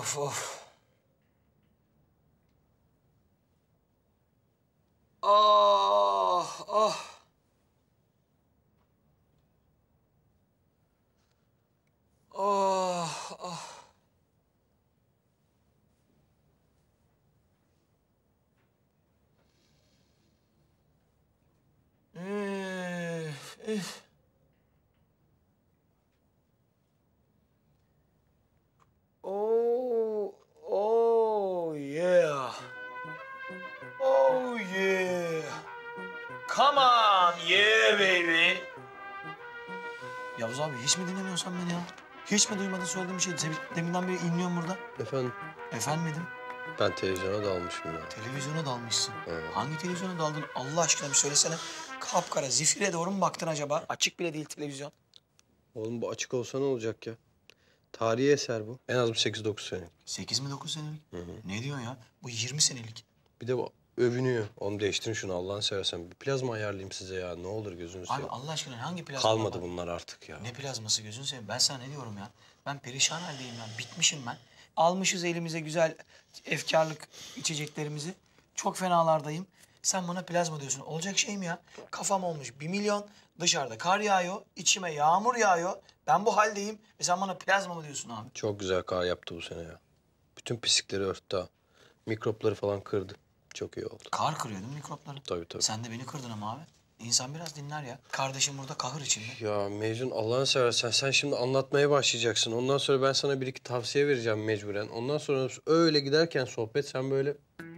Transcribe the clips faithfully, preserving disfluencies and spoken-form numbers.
Of of. Ah ah. Ah ah. Üf, üf. Oh, oh yeah. Oh yeah. Come on, yeah baby. Yavuz abi hiç mi dinlemiyorsun sen beni ya? Hiç mi duymadın söylediğim şeyi? Deminden beri inliyorum burada. Efendim? Efendim dedim. Ben televizyona dalmışım ya. Televizyona dalmışsın. Evet. Hangi televizyona daldın? Allah aşkına bir söylesene. Kapkara, zifire doğru mu baktın acaba? Açık bile değil televizyon. Oğlum bu açık olsa ne olacak ya? Tarihi eser bu. En az bir sekiz dokuz senelik. Sekiz mi dokuz senelik? Hı hı. Ne diyorsun ya? Bu yirmi senelik. Bir de bu övünüyor. Oğlum değiştirin şunu Allah'ını seversen. Bir plazma ayarlayayım size ya. Ne olur gözünü Abi seveyim. Allah aşkına hangi plazma Kalmadı var? bunlar artık ya. Ne plazması gözünü seveyim? Ben sana ne diyorum ya? Ben perişan haldeyim ya. Bitmişim ben. Almışız elimize güzel efkarlık içeceklerimizi. Çok fenalardayım. Sen bana plazma diyorsun. Olacak şey mi ya? Kafam olmuş bir milyon. Dışarıda kar yağıyor. İçime yağmur yağıyor. Ben bu haldeyim. Ve sen bana plazma mı diyorsun abi? Çok güzel kar yaptı bu sene ya. Bütün pislikleri örttü ha. Mikropları falan kırdı. Çok iyi oldu. Kar kırıyor değil mi mikropları? Tabii tabii. Sen de beni kırdın ama abi. İnsan biraz dinler ya. Kardeşim burada kahır içinde. Ya Mecnun Allah'ını seversen sen şimdi anlatmaya başlayacaksın. Ondan sonra ben sana bir iki tavsiye vereceğim mecburen. Ondan sonra öyle giderken sohbet sen böyle...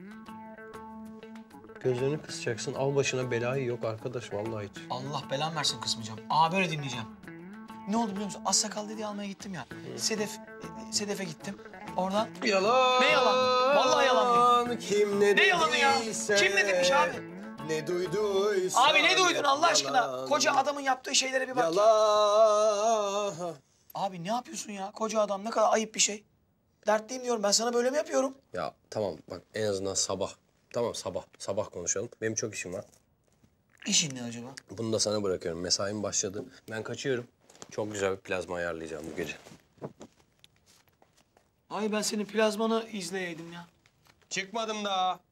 Gözlerini kısacaksın. Al başına belayı yok arkadaş vallahi hiç. Allah belamı versin kısmayacağım. Aa böyle dinleyeceğim. Ne oldu biliyor musun? Assakal dediği almaya gittim ya. Sedef, Sedef'e gittim. Oradan... Yalan. Ne yalan? Vallahi yalan. Kim ne Ne yalanı ya? dediyse, Kim ne demiş abi? Ne duyduysa. Abi ne duydun Allah aşkına? Yalan. Koca adamın yaptığı şeylere bir bak. Yalan. Abi ne yapıyorsun ya? Koca adam ne kadar ayıp bir şey. Dertliyim diyorum. Ben sana böyle mi yapıyorum? Ya tamam bak en azından sabah. Tamam sabah. Sabah konuşalım. Benim çok işim var. İşin ne acaba? Bunu da sana bırakıyorum. Mesaim başladı. Ben kaçıyorum. Çok güzel bir plazma ayarlayacağım bu gece. Ay ben senin plazmanı izleyeydim ya. Çıkmadım daha.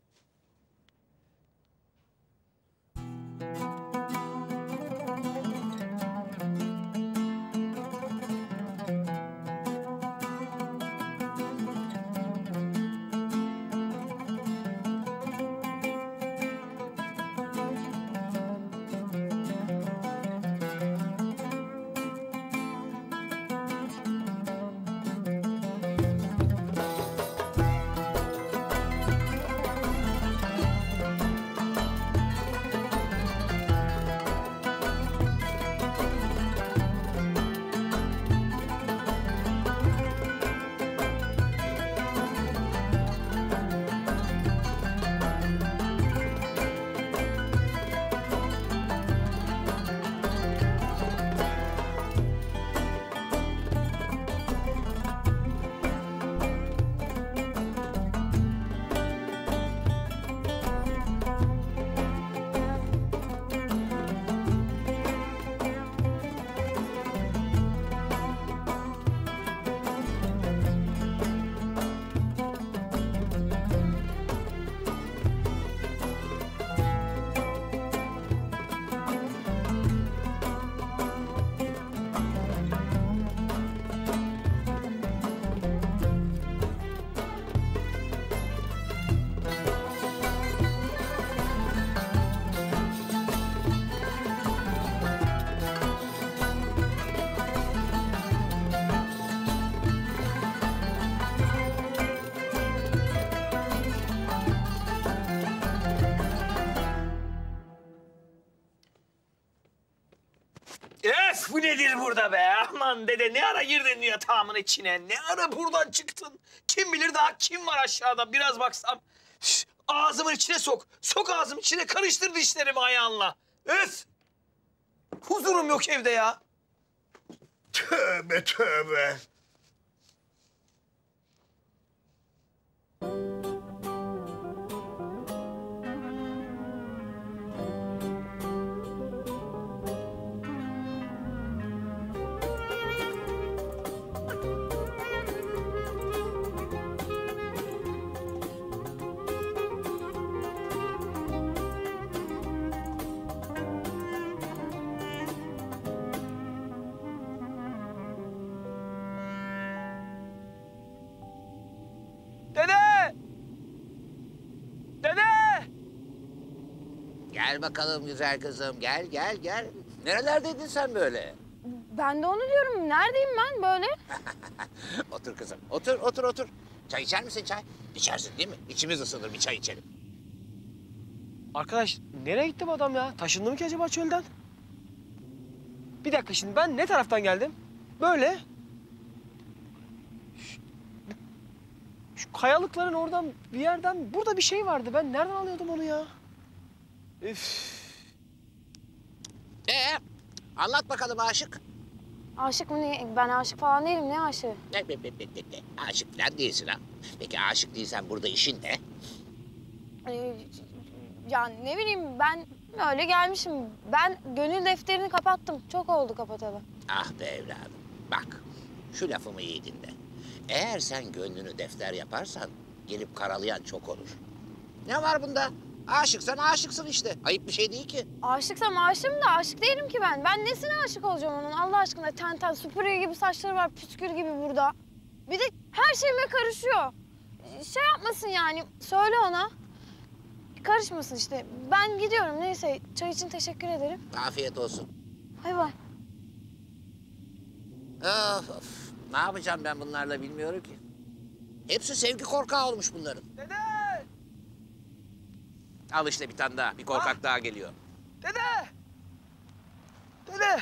Öf bu nedir burada be? Aman dede ne ara girdin yatağımın içine? Ne ara buradan çıktın? Kim bilir daha kim var aşağıda? Biraz baksam. Üf, ağzımın içine sok. Sok ağzımın içine karıştır dişlerimi ayağınla. Öf! Huzurum yok evde ya. Tövbe tövbe. Gel bakalım güzel kızım. Gel gel gel. Nerelerdeydin sen böyle? Ben de onu diyorum. Neredeyim ben böyle? Otur kızım. Otur otur otur. Çay içer misin çay? İçersin değil mi? İçimiz ısınır, bir çay içelim. Arkadaş nereye gitti bu adam ya? Taşındı mı ki acaba çölden? Bir dakika şimdi ben ne taraftan geldim? Böyle. Şu, şu kayalıkların oradan bir yerden burada bir şey vardı. Ben nereden alıyordum onu ya? Üf. Ee, anlat bakalım aşık. Aşık mı? Ne? Ben aşık falan değilim. Ne aşığı? Ne, ne, ne, ne, ne? Aşık falan değilsin ha. Peki aşık değilsen burada işin ne? Ee, ya ne bileyim ben öyle gelmişim. Ben gönül defterini kapattım. Çok oldu kapatalı. Ah be evladım. Bak, şu lafımı iyi dinle. Eğer sen gönlünü defter yaparsan gelip karalayan çok olur. Ne var bunda? Aşıksan aşıksın işte. Ayıp bir şey değil ki. Aşıksam aşığım da aşık değilim ki ben. Ben nesine aşık olacağım onun Allah aşkına? Ten ten süpürge gibi saçları var püskül gibi burada. Bir de her şeyime karışıyor. Şey yapmasın yani söyle ona. Karışmasın işte. Ben gidiyorum neyse. Çay için teşekkür ederim. Afiyet olsun. Bay bay. Of of. Ne yapacağım ben bunlarla bilmiyorum ki. Hepsi sevgi korkağı olmuş bunların. Dede! Al işte bir tane daha. Bir korkak Ah! daha geliyor. Dede! Dede!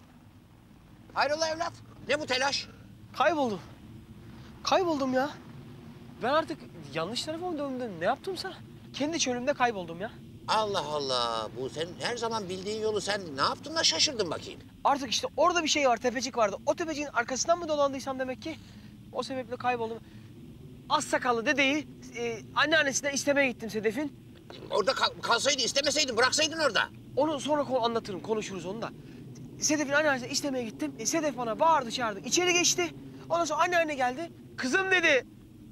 Hayrola evlat? Ne bu telaş? Kayboldum. Kayboldum ya. Ben artık yanlış tarafa mı döndüm? Ne yaptımsa? Kendi çölümde kayboldum ya. Allah Allah. Bu senin her zaman bildiğin yolu sen ne yaptın da şaşırdın bakayım. Artık işte orada bir şey var, tepecik vardı. O tepeciğin arkasından mı dolandıysam demek ki o sebeple kayboldum. Az sakallı dedeyi e, anneannesinden istemeye gittim Sedef'in. Orada kal kalsaydı, istemeseydin, bıraksaydın orada. Onu sonra konu anlatırım, konuşuruz onu da. Sedef'in anneannesinden istemeye gittim. E, Sedef bana bağırdı, çağırdı. İçeri geçti. Ondan sonra anneanne geldi. Kızım dedi.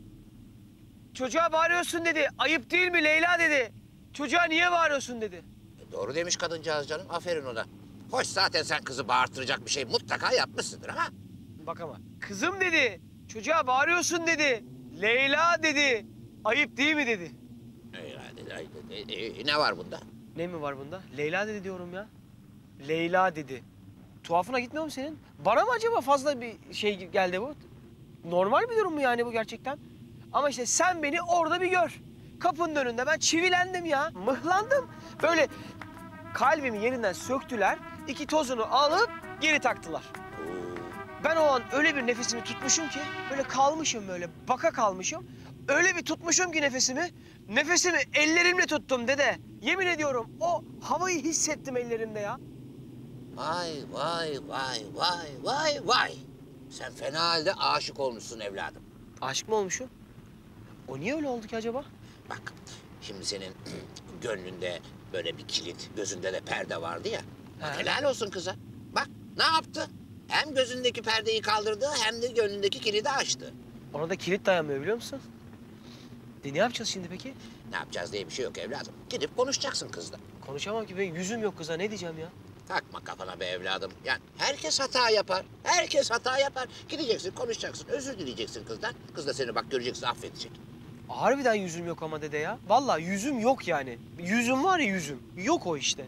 Çocuğa bağırıyorsun dedi. Ayıp değil mi Leyla dedi. Çocuğa niye bağırıyorsun dedi. E, doğru demiş kadıncağız canım. Aferin ona. Hoş zaten sen kızı bağırtıracak bir şey mutlaka yapmışsındır ama. Bak ama kızım dedi. Çocuğa bağırıyorsun dedi. Leyla dedi. Ayıp değil mi dedi. E, hadi, hadi, e, e, ne var bunda? Ne mi var bunda? Leyla dedi diyorum ya. Leyla dedi. Tuhafına gitmiyor mu senin? Bana mı acaba fazla bir şey geldi bu? Normal bir durum mu yani bu gerçekten? Ama işte sen beni orada bir gör. Kapının önünde ben çivilendim ya. Mıhlandım. Böyle kalbimi yerinden söktüler. İki tozunu alıp geri taktılar. Ben o an öyle bir nefesimi tutmuşum ki böyle kalmışım böyle baka kalmışım. Öyle bir tutmuşum ki nefesimi. Nefesimi ellerimle tuttum dede. Yemin ediyorum o havayı hissettim ellerimde ya. Vay vay vay vay vay vay. Sen fena halde aşık olmuşsun evladım. Aşık mı olmuşum? O niye öyle oldu ki acaba? Bak şimdi senin gönlünde böyle bir kilit, gözünde de perde vardı ya. Bak, He. helal olsun kıza. Bak ne yaptı? Hem gözündeki perdeyi kaldırdı hem de gönlündeki kilidi açtı. Ona da kilit dayanmıyor biliyor musun? De ne yapacağız şimdi peki? Ne yapacağız diye bir şey yok evladım. Gidip konuşacaksın kızla. Konuşamam ki ben yüzüm yok kıza ne diyeceğim ya? Takma kafana be evladım. Yani herkes hata yapar. Herkes hata yapar. Gideceksin, konuşacaksın, özür dileyeceksin kızdan. Kız da seni bak göreceksin affedecek. Harbiden yüzüm yok ama dede ya. Vallahi yüzüm yok yani. Yüzüm var ya yüzüm. Yok o işte.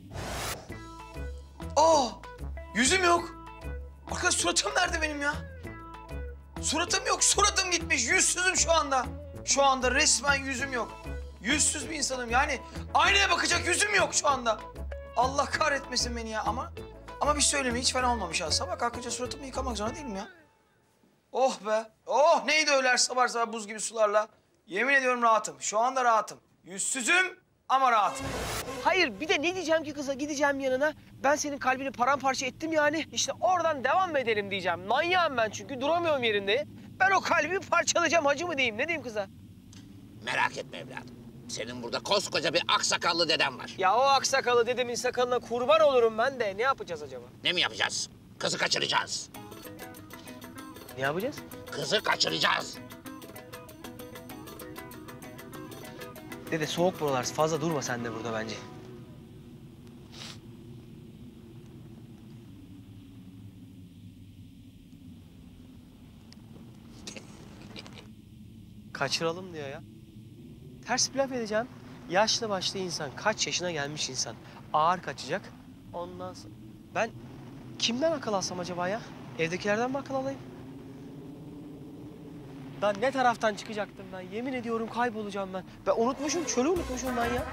Aa! Yüzüm yok. Arkadaş suratım nerede benim ya? Suratım yok. Suratım gitmiş. Yüzsüzüm şu anda. Şu anda resmen yüzüm yok. Yüzsüz bir insanım yani. Aynaya bakacak yüzüm yok şu anda. Allah kahretmesin beni ya ama... Ama bir söyleme hiç fena olmamış ha. Sabah kalkınca suratımı yıkamak zorunda değilim ya. Oh be. Oh neydi öyle sabah sabah buz gibi sularla. Yemin ediyorum rahatım. Şu anda rahatım. Yüzsüzüm ama rahatım. Hayır bir de ne diyeceğim ki kıza gideceğim yanına. Ben senin kalbini paramparça ettim yani. İşte oradan devam mı edelim diyeceğim. Manyağım ben çünkü duramıyorum yerinde. Ben o kalbimi parçalayacağım hacı mı diyeyim ne diyeyim kıza? Merak etme evladım. Senin burada koskoca bir aksakallı deden var. Ya o aksakalı dedemin sakalına kurban olurum ben de. Ne yapacağız acaba? Ne mi yapacağız? Kızı kaçıracağız. Ne yapacağız? Kızı kaçıracağız. Dede soğuk buralar. Fazla durma sen de burada bence. Kaçıralım diyor ya. Ters bir laf edeceğim. Yaşlı başlı insan, kaç yaşına gelmiş insan. Ağır kaçacak. Ondan sonra... Ben kimden akıl alsam acaba ya? Evdekilerden mi akıl alayım? Lan ne taraftan çıkacaktım ben? Yemin ediyorum kaybolacağım ben. Ben unutmuşum, çölü unutmuşum ben ya.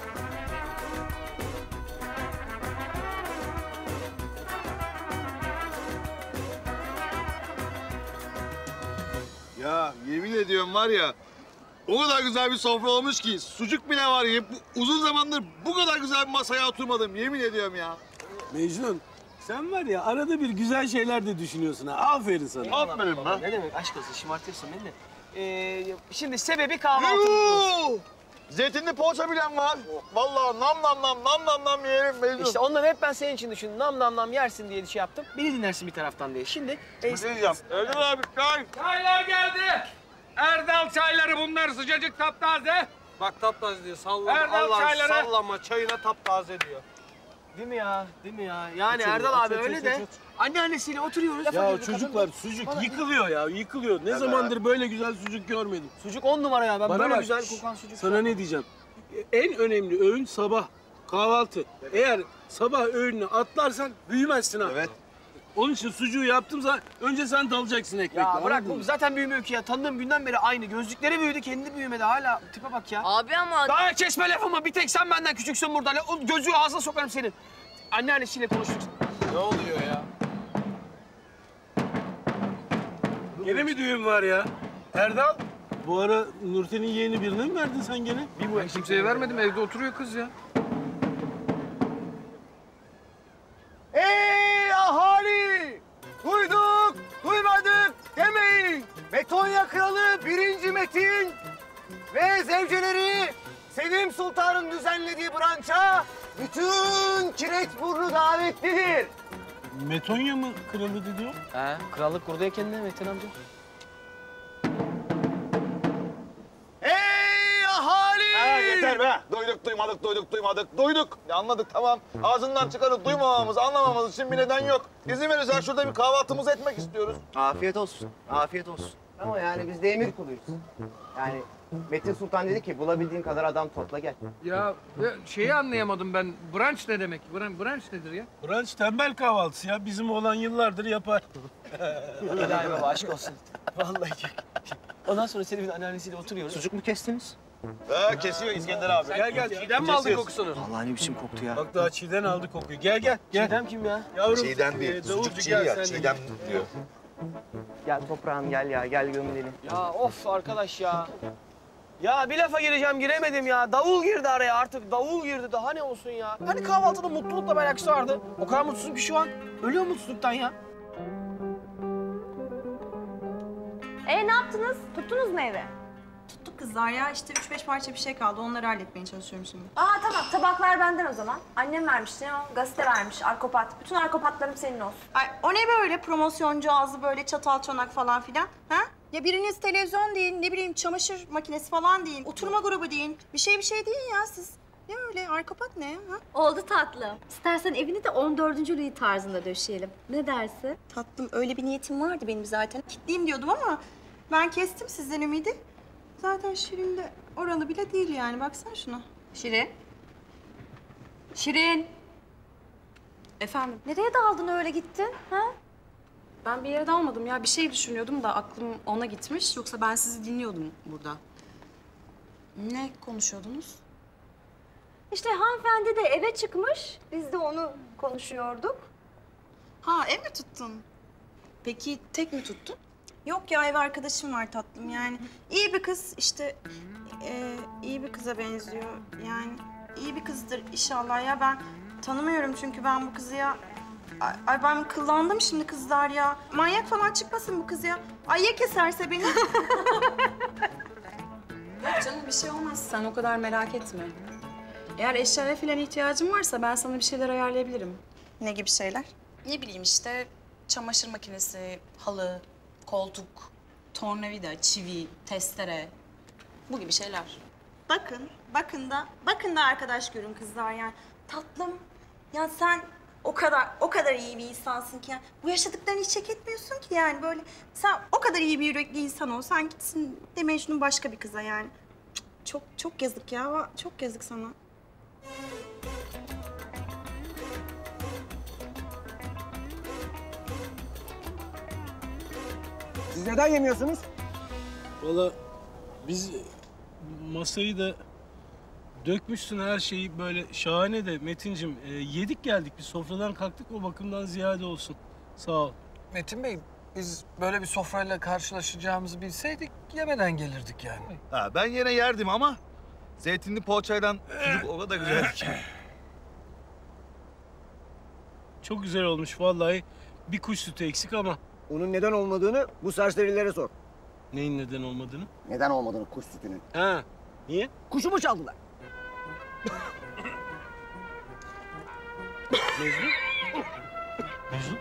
Ya yemin ediyorum var ya, o kadar güzel bir sofra olmuş ki sucuk bile var ya. Bu- Uzun zamandır bu kadar güzel bir masaya oturmadım, yemin ediyorum ya. Mecnun, sen var ya arada bir güzel şeyler de düşünüyorsun ha. Aferin sana. Aferin lan. Ne demek aşk olsun, şımartıyorsun beni de. Ee, şimdi sebebi kahvaltı. Yuuu! Zeytinli poğaça bilen var. Vallahi nam nam nam nam nam nam yerim Mecnun. İşte onları hep ben senin için düşündüm. Nam nam nam yersin diye şey yaptım. Beni dinlersin bir taraftan diye. Şimdi... E, Ne diyeceğim? Erdal abi çay. Çaylar geldi. Erdal çayları bunlar sıcacık taptaze. Bak taptaze diyor. Sallama. Erdal Allah çayları. sallama. Çayına taptaze diyor. Değil mi ya? Değil mi ya? Yani Otur, Erdal otur, abi otur, öyle otur, de otur. anneannesiyle oturuyoruz. Ya çocuklar sucuk yıkılıyor ya, yıkılıyor. Ne zamandır böyle güzel sucuk görmedim. Sucuk on numara ya. Ben Bana böyle bak, güzel kokan sucuk. sana ne diyeceğim? En önemli öğün sabah kahvaltı. Eğer sabah öğününü atlarsan büyümezsin ha. Evet. Onun için sucuğu yaptım zaman önce sen dalacaksın ekmekle. Ya bırak anladın bu mı? zaten büyümüyor ki ya. Tanıdığım günden beri aynı. Gözlükleri büyüdü, kendi büyümedi. Hala tipe bak ya. Abi ama Daha kesme lafımı. Bir tek sen benden küçüksün burada. O gözlüğü ağzına sokarım senin. Anneannesiyle konuştuk. Ne oluyor ya? Gene mi düğün var ya? Erdal, bu ara Nurten'in yeğeni birine mi verdin sen gene? Ben kimseye vermedim, evde oturuyor kız ya. Ey ahali! Duyduk, duymadık demeyin. Metonya Kralı birinci Metin ve zevceleri Selim Sultan'ın düzenlediği branşa bütün Kireçburnu davetlidir. Metonya mı kralı dedi o? He, krallık kurdu ya kendine Metin amca. Ey ahali! Ha, yeter be. Duyduk, duymadık, duyduk, duymadık, duyduk. Ya anladık tamam. Ağzından çıkarıp duymamamız, anlamamamız için bir neden yok. İzin verirsen şurada bir kahvaltımızı etmek istiyoruz. Afiyet olsun, afiyet olsun. Ama yani biz de emir kuluyuz. Yani Metin Sultan dedi ki bulabildiğin kadar adam topla gel. Ya e, şeyi anlayamadım ben. Brunch ne demek? Brunch, brunch nedir ya? Brunch tembel kahvaltısı ya. Bizim oğlan yıllardır yapar. İlahi baba aşk olsun. Vallahi çok. Ondan sonra Selim'in anneannesiyle oturuyoruz. Sucuk mu kestiniz? Ha, kesiyor İskender abi. Gel gel. Çiğdem mi aldın kokusunu? Vallahi ne biçim koktu ya. Bak daha çiğden aldı kokuyu. Gel gel. Gel. Çiğdem kim ya? Yavrum. Çiğdem değil, e, sucuk davulcu çiğ gel ya, sen de çiğdem diyor. Gel toprağım gel ya, gel gömülelim. Ya of arkadaş ya. Ya bir lafa gireceğim giremedim ya. Davul girdi araya artık. Davul girdi daha ne olsun ya. Hani kahvaltıda mutlulukla bir alakası vardı. O kadar mutsuzum ki şu an. Ölüyor mutsuzluktan ya. e ne yaptınız? Tuttunuz mu evi? Tuttuk kızlar ya. İşte üç beş parça bir şey kaldı. Onları halletmeye çalışıyorum şimdi. Aa tamam, tabaklar benden o zaman. Annem vermişti, o gazete vermiş, arkopat. Bütün arkopatlarım senin olsun. Ay o ne böyle promosyoncu ağzı böyle çatal çanak falan filan? Ha? Ya biriniz televizyon deyin, ne bileyim çamaşır makinesi falan deyin, oturma grubu deyin. Bir şey bir şey deyin ya siz. Ne öyle arkopat ne ha? Oldu tatlım. İstersen evini de on dördüncü Louis tarzında döşeyelim. Ne dersin? Tatlım öyle bir niyetim vardı benim zaten. Kitleyeyim diyordum ama ben kestim sizden ümidi. Zaten Şirin de oralı bile değil yani. Baksana şuna. Şirin. Şirin. Efendim? Nereye daldın öyle gittin? Ha? Ben bir yere dalmadım ya. Bir şey düşünüyordum da aklım ona gitmiş. Yoksa ben sizi dinliyordum burada. Ne konuşuyordunuz? İşte hanımefendi de eve çıkmış. Biz de onu konuşuyorduk. Ha ev mi tuttun? Peki tek mi tuttun? Yok ya ev arkadaşım var tatlım yani. İyi bir kız işte e, iyi bir kıza benziyor yani. İyi bir kızdır inşallah ya ben tanımıyorum çünkü ben bu kızı ya. Ay, ay ben kıllandım şimdi kızlar ya. Manyak falan çıkmasın bu kız ya. Ay ya keserse beni. Yok canım bir şey olmaz sen o kadar merak etme. Eğer eşyaya falan ihtiyacın varsa ben sana bir şeyler ayarlayabilirim. Ne gibi şeyler? Ne bileyim işte çamaşır makinesi, halı, koltuk, tornavida, çivi, testere. Bu gibi şeyler. Bakın, bakın da, bakın da arkadaş görün kızlar yani. Tatlım, ya sen o kadar, o kadar iyi bir insansın ki yani. Bu yaşadıklarını hiç çek etmiyorsun ki yani böyle. Sen o kadar iyi bir yürekli insan olsan gitsin de Mecnun başka bir kıza yani. Cık, Çok çok yazık ya. Çok yazık sana. Siz neden yemiyorsunuz? Valla biz masayı da dökmüşsün her şeyi böyle şahane de Metincim e, yedik geldik biz sofradan kalktık o bakımdan ziyade olsun. Sağ ol. Metin Bey, biz böyle bir sofrayla karşılaşacağımızı bilseydik yemeden gelirdik yani. Ha, ben yine yerdim ama zeytinli poğaçayla sucuk o kadar güzeldi ki. Çok güzel olmuş vallahi. Bir kuş sütü eksik ama. Onun neden olmadığını bu serserilere sor. Neyin neden olmadığını? Neden olmadığını kuş sütünün. Ha, niye? Kuşumu çaldılar. Mecnun? Mecnun?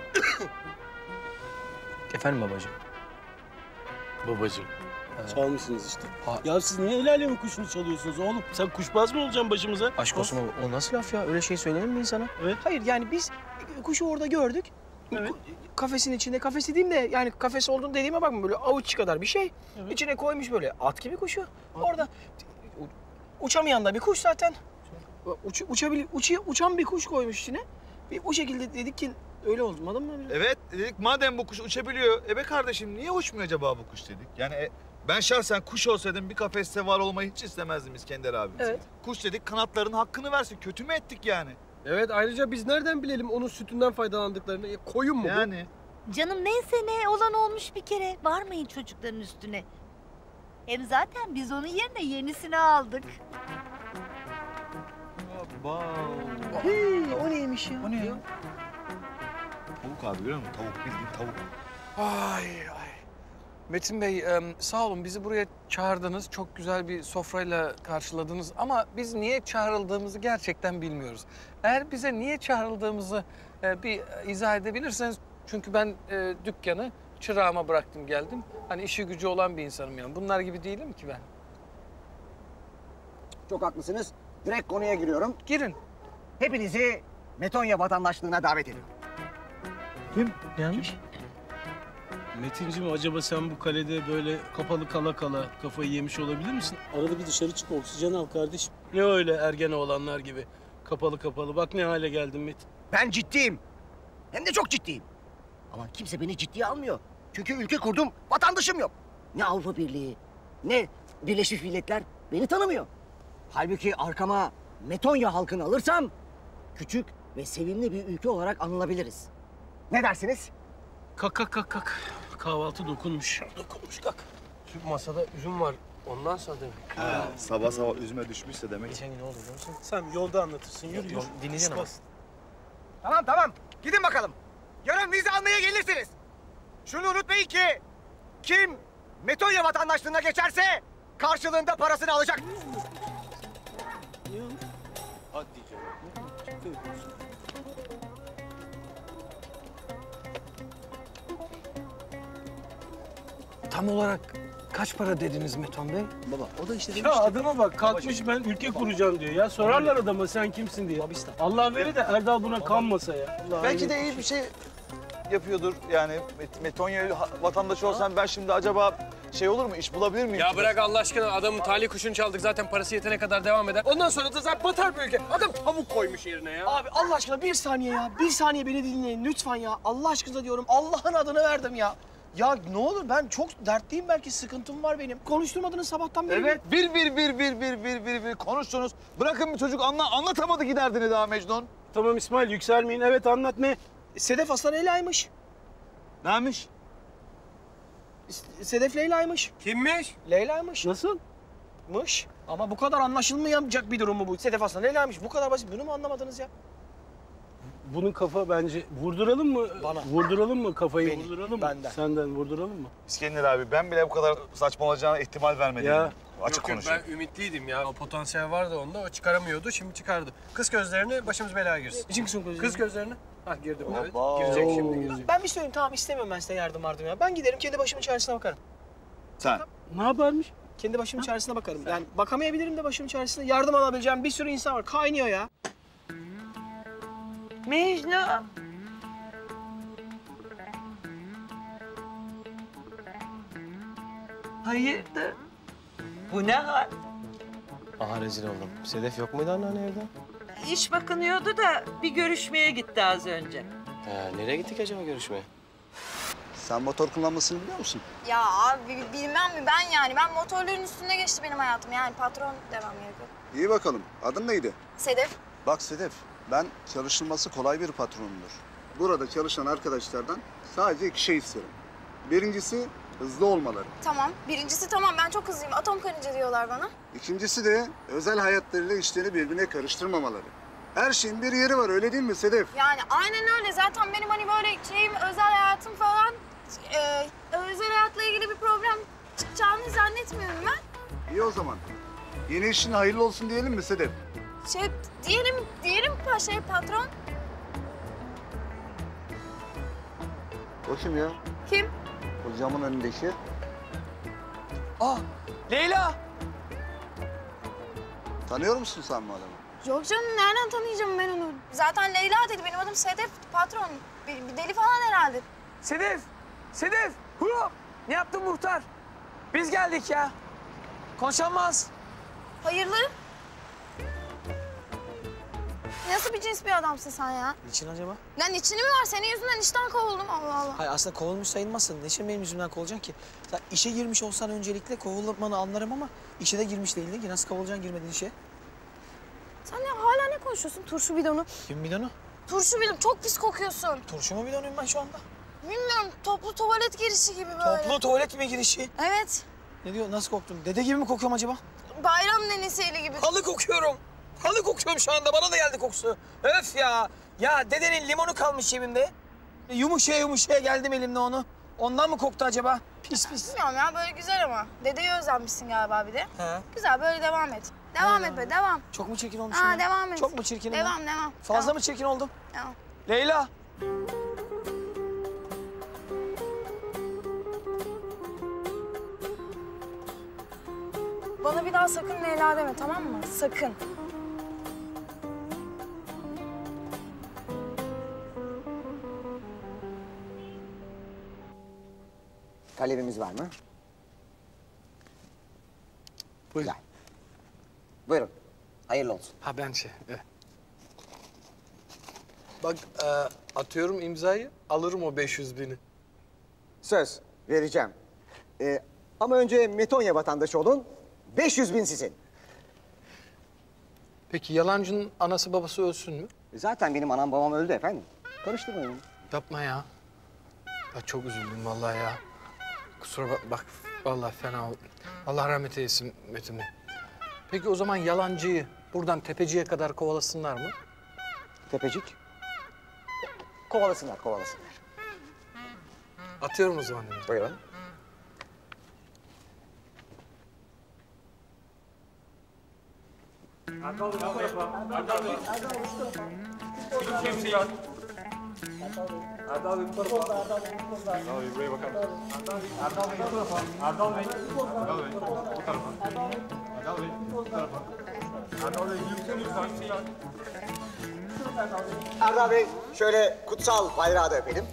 Efendim babacığım. Babacığım. Çalmışsınız işte. Ya siz niye el alemin kuşunu çalıyorsunuz oğlum? Sen kuşbaz mı olacaksın başımıza? Aşk olsun baba. O nasıl laf ya? Öyle şey söylenir mi insana? Evet. Hayır yani biz kuşu orada gördük. Evet. Ku- Kafesin içinde, kafes dediğim de yani kafes olduğunu dediğime bakma böyle avuç kadar bir şey. Evet. İçine koymuş böyle at gibi kuşu. Orada u- uçamayan da bir kuş zaten. Uç, uçabil, uçu, uçan bir kuş koymuş içine. Bir, o şekilde dedik ki öyle oldu. Madem mi? Evet dedik madem bu kuş uçabiliyor, e be kardeşim niye uçmuyor acaba bu kuş dedik. Yani e, ben şahsen kuş olsaydım bir kafeste var olmayı hiç istemezdim İskender abimiz. Evet. Kuş dedik kanatlarının hakkını versin. Kötü mü ettik yani? Evet, ayrıca biz nereden bilelim onun sütünden faydalandıklarını? E, koyun mu bu? Yani. Canım neyse ne olan olmuş bir kere. Varmayın çocukların üstüne. Hem zaten biz onun yerine yenisini aldık. Hey, o neymiş ya? O ne ya? Tavuk abi görüyor musun? Tavuk bildiğin tavuk. Ay ay. Metin Bey, em, sağ olun bizi buraya çağırdınız. Çok güzel bir sofrayla karşıladınız. Ama biz niye çağrıldığımızı gerçekten bilmiyoruz. Eğer bize niye çağrıldığımızı e, bir izah edebilirseniz... Çünkü ben e, dükkanı çırağıma bıraktım geldim. Hani işi gücü olan bir insanım yani. Bunlar gibi değilim ki ben. Çok haklısınız. Direkt konuya giriyorum. Girin. Hepinizi Metonya vatandaşlığına davet ediyorum. Kim? Yanlış. Metincim acaba sen bu kalede böyle kapalı kala kala kafayı yemiş olabilir misin? Arada bir dışarı çık oksijen al kardeşim. Ne öyle ergen oğlanlar gibi kapalı kapalı. Bak ne hale geldin Metin. Ben ciddiyim. Hem de çok ciddiyim. Ama kimse beni ciddiye almıyor. Çünkü ülke kurdum, vatandaşım yok. Ne Avrupa Birliği, ne Birleşmiş Milletler beni tanımıyor. Halbuki arkama Metonya halkını alırsam... ...küçük ve sevimli bir ülke olarak anılabiliriz. Ne dersiniz? Kalk kalk kalk kalk. Kahvaltı dokunmuş. Dokunmuş kalk. Şu masada üzüm var. Ondan sonra demek. Ha, sabah sabah üzüme düşmüşse demek. Geçen gün ne oldu biliyor musun? Sen yolda anlatırsın. Yürü yürü. Yol- dinleyeceksin ama. Tamam tamam, gidin bakalım. Yarın vize almaya gelirsiniz. Şunu unutmayın ki... ...kim Metonya vatandaşlığına geçerse... ...karşılığında parasını alacak. Hadi canım. Tam olarak kaç para dediniz Meton Bey? Baba o da işte demiş Ya ki- adama bak kalkmış ben ülke kuracağım diyor ya. Sorarlar adama sen kimsin diye. Allah veri de Erdal buna kanmasa ya. Allah Belki de Allah. iyi bir şey yapıyordur yani. Met- Metonya ha- vatandaşı olsam ben şimdi acaba şey olur mu? İş bulabilir miyim? Ya bırak Allah aşkına adamın talih kuşunu çaldık zaten parası yetene kadar devam eder. Ondan sonra da zaten batar bu ülke. Adam tavuk koymuş yerine ya. Abi Allah aşkına bir saniye ya. Bir saniye beni dinleyin lütfen ya. Allah aşkına diyorum. Allah'ın adını verdim ya. Ya ne olur ben çok dertliyim belki sıkıntım var benim. Konuşturmadınız sabahtan beri. Evet. Bir bir bir bir bir bir bir bir konuştunuz. Bırakın bir çocuk anla anlatamadı giderdini daha Mecnun. Tamam İsmail yükselmeyin. Evet anlat ne? Sedef Aslan Leyla'ymış. Neymiş? Sedef Leyla'ymış. Kimmiş? Leyla'ymış. Nasıl? Mış. Ama bu kadar anlaşılmayacak bir durum mu bu? Sedef Aslan Leyla'ymış. Bu kadar basit. Bunu mu anlamadınız ya? Bunun kafa bence vurduralım mı? Bana. Vurduralım mı kafayı? Beni, Vurduralım mı? benden. Senden vurduralım mı? İskender abi ben bile bu kadar saçmalayacağına ihtimal vermedim. Ya. Açık Yok, yok, konuşayım. ben ümitliydim ya. O potansiyel vardı onda. O çıkaramıyordu. Şimdi çıkardı. Kız gözlerini başımız belaya girsin. İçin kısım gözü. Kız gözlerini. Hah girdi bu evet. Hoppa. Girecek Oo. şimdi girecek. Ben bir söyleyeyim tamam istemiyorum ben size yardım yardım ya. Ben giderim kendi başımın çaresine bakarım. Sen. Ne yaparmış? Kendi başımın çaresine bakarım. Yani bakamayabilirim de başımın çaresine. Yardım alabileceğim bir sürü insan var. Kaynıyor ya. Mecnun. Hayırdır? Bu ne hal? Aha rezil oldum. Sedef yok muydu anneanne evde? İş bakınıyordu da bir görüşmeye gitti az önce. He, nereye gittik acaba görüşmeye? Sen motor kullanmasını biliyor musun? Ya abi bilmem mi ben yani. Ben motorların üstünde geçti benim hayatım. Yani patron devam gerekiyor. İyi bakalım. Adın neydi? Sedef. Bak Sedef, ben çalışılması kolay bir patronumdur. Burada çalışan arkadaşlardan sadece iki şey isterim. Birincisi hızlı olmaları. Tamam. Birincisi tamam ben çok hızlıyım. Atom karınca diyorlar bana. İkincisi de özel hayatlarıyla işlerini birbirine karıştırmamaları. Her şeyin bir yeri var, öyle değil mi Sedef? Yani aynen öyle. Zaten benim hani böyle şeyim, özel hayatım falan... E, özel hayatla ilgili bir problem çıkacağını zannetmiyorum ben. İyi o zaman. Yeni işin hayırlı olsun diyelim mi Sedef? Şey, diyelim, diyelim şey patron. O kim ya? Kim? O camın önündeki. Aa, Leyla! Tanıyor musun sen bu adamı? Yok canım, nereden tanıyacağım ben onu? Zaten Leyla dedi, benim adım Sedef, patron. Bir, bir deli falan herhalde. Sedef! Sedef! Huro! Ne yaptın muhtar? Biz geldik ya. Konuşamaz. Hayırlı? Nasıl bir cins bir adamsın sen ya? Niçin acaba? Lan içini mi var? Senin yüzünden işten kovuldum, Allah Allah. Hayır aslında kovulmuş sayılmazsın. Niçin benim yüzümden kovulacaksın ki? Sen işe girmiş olsan öncelikle kovulmanı anlarım ama işe de girmiş değildin ki. Nasıl kovulacaksın girmediğin işe? Sen ya hala ne konuşuyorsun? Turşu bidonu. Kim bidonu? Turşu bidonu. Çok pis kokuyorsun. Turşu mu bidonuyum ben şu anda? Bilmiyorum. Toplu tuvalet girişi gibi böyle. Toplu tuvalet mi girişi? Evet. Ne diyor? Nasıl koktum? Dede gibi mi kokuyorum acaba? Bayram nenesiyle gibi. Halı kokuyorum. Halı kokuyorum şu anda. Bana da geldi kokusu. Öf ya. Ya dedenin limonu kalmış cebimde. Yumuşaya yumuşaya geldim elimle onu. Ondan mı koktu acaba? Pis pis. Bilmiyorum ya böyle güzel ama. Dedeye özenmişsin galiba bir de. He. Güzel böyle devam et. Devam He. et be devam. Çok mu çirkin olmuşum? Ha ben? devam et. Çok mu çirkinim Devam ben? devam. Fazla devam. mı çirkin oldum? Devam. Leyla. Bana bir daha sakın Leyla deme, tamam mı? Sakın. Talebimiz var mı? Buyurun. Güzel. Buyurun. Hayırlı olsun. Ha ben şey. Evet. Bak e, atıyorum imzayı, alırım o beş yüz bini. Söz vereceğim. Ee, ama önce Metonya vatandaşı olun. beş yüz bin sizin. Peki yalancının anası babası ölsün mü? Zaten benim anam babam öldü efendim. Karıştırmayın. Yapma ya. Ya çok üzüldüm vallahi ya. Kusura bak, bak vallahi fena oldu. Allah rahmet eylesin Metin Bey. Peki o zaman yalancıyı buradan tepeciye kadar kovalasınlar mı? Tepecik. Kovalasınlar, kovalasınlar. Atıyorum o zaman. Buyurun. Erdal Bey, Erdal Bey. Kimse yok. Erdal Bey bu tarafa. Erdal Bey buraya bakar mısın? Erdal Bey bu tarafa. Erdal Bey. Erdal Bey bu tarafa. Erdal Bey bu tarafa. Erdal Bey yürüsün lütfen. Erdal Bey şöyle kutsal bayrağı da öpelim.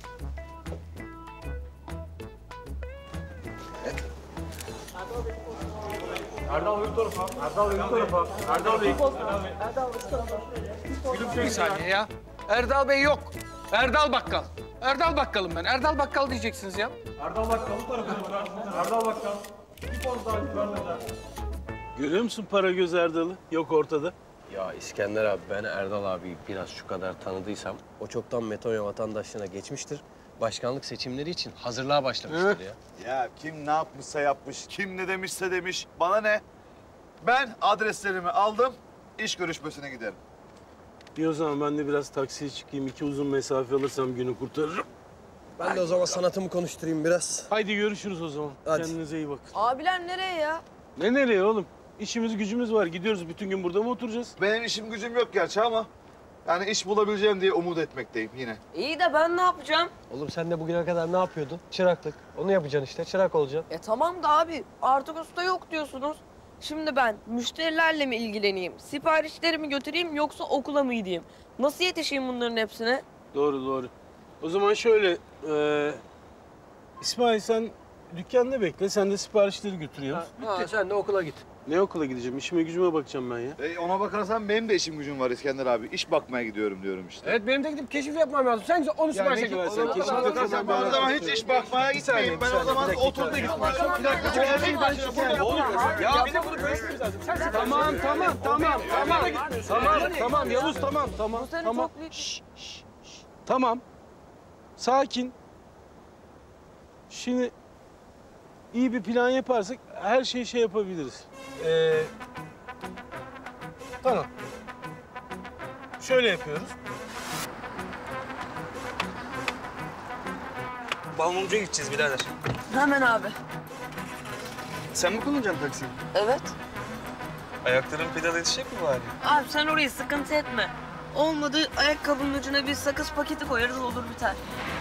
Erdal Bey bu tarafa. Erdal Bey bu tarafa. Erdal Bey. Erdal Bey. Bir saniye ya. Erdal Bey yok. Erdal Bakkal. Erdal Bakkal'ım ben. Erdal Bakkal diyeceksiniz ya. Erdal Bakkal bu tarafa lütfen. Erdal Bakkal. Bir poz daha yukarıda. Görüyor musun Paragöz Erdal'ı? Yok ortada. Ya İskender abi, ben Erdal abi biraz şu kadar tanıdıysam o çoktan Metonya vatandaşlığına geçmiştir. Başkanlık seçimleri için hazırlığa başlamıştır ya. Ya kim ne yapmışsa yapmış, kim ne demişse demiş. Bana ne? Ben adreslerimi aldım, iş görüşmesine giderim. Bir o zaman ben de biraz taksiye çıkayım. İki uzun mesafe alırsam günü kurtarırım. Ben de o zaman sanatımı konuşturayım biraz. Haydi görüşürüz o zaman. Hadi. Kendinize iyi bakın. Abiler nereye ya? Ne nereye oğlum? İşimiz gücümüz var. Gidiyoruz, bütün gün burada mı oturacağız? Benim işim gücüm yok gerçi ama... yani iş bulabileceğim diye umut etmekteyim yine. İyi de ben ne yapacağım? Oğlum sen de bugüne kadar ne yapıyordun? Çıraklık. Onu yapacaksın işte, çırak olacaksın. E tamam da abi artık usta yok diyorsunuz. Şimdi ben müşterilerle mi ilgileneyim, siparişlerimi götüreyim yoksa okula mı gideyim? Nasıl yetişeyim bunların hepsine? Doğru, doğru. O zaman şöyle... E, İsmail sen dükkanda bekle, sen de siparişleri götür ya. Ha, sen de okula git. Ne okula gideceğim? İşime gücüme bakacağım ben ya. E, ona bakarsan benim de işim gücüm var İskender abi. İş bakmaya gidiyorum diyorum işte. Evet benim de gidip keşif yapmam lazım. Sen onu siparişe gönder. Sen keşif yaparsan ben o zaman hiç iş bakmaya gitmeyeyim. Ben o zaman oturdu gitmeyeyim. Bir dakika. Ya bir de bunu görüşmemiz lazım. Tamam tamam tamam tamam. Tamam tamam Yavuz tamam tamam tamam. Şş, şş, şş. Tamam. Sakin. Şimdi iyi bir plan yaparsak her şeyi şey yapabiliriz. Ee, tamam. Şöyle yapıyoruz. Balmumcu'ya gideceğiz birader. Hemen abi. Sen mi kullanacaksın taksiyi? Evet. Ayakların pedala yetişecek mi bari? Abi sen orayı sıkıntı etme. Olmadı ayakkabının ucuna bir sakız paketi koyarız olur biter.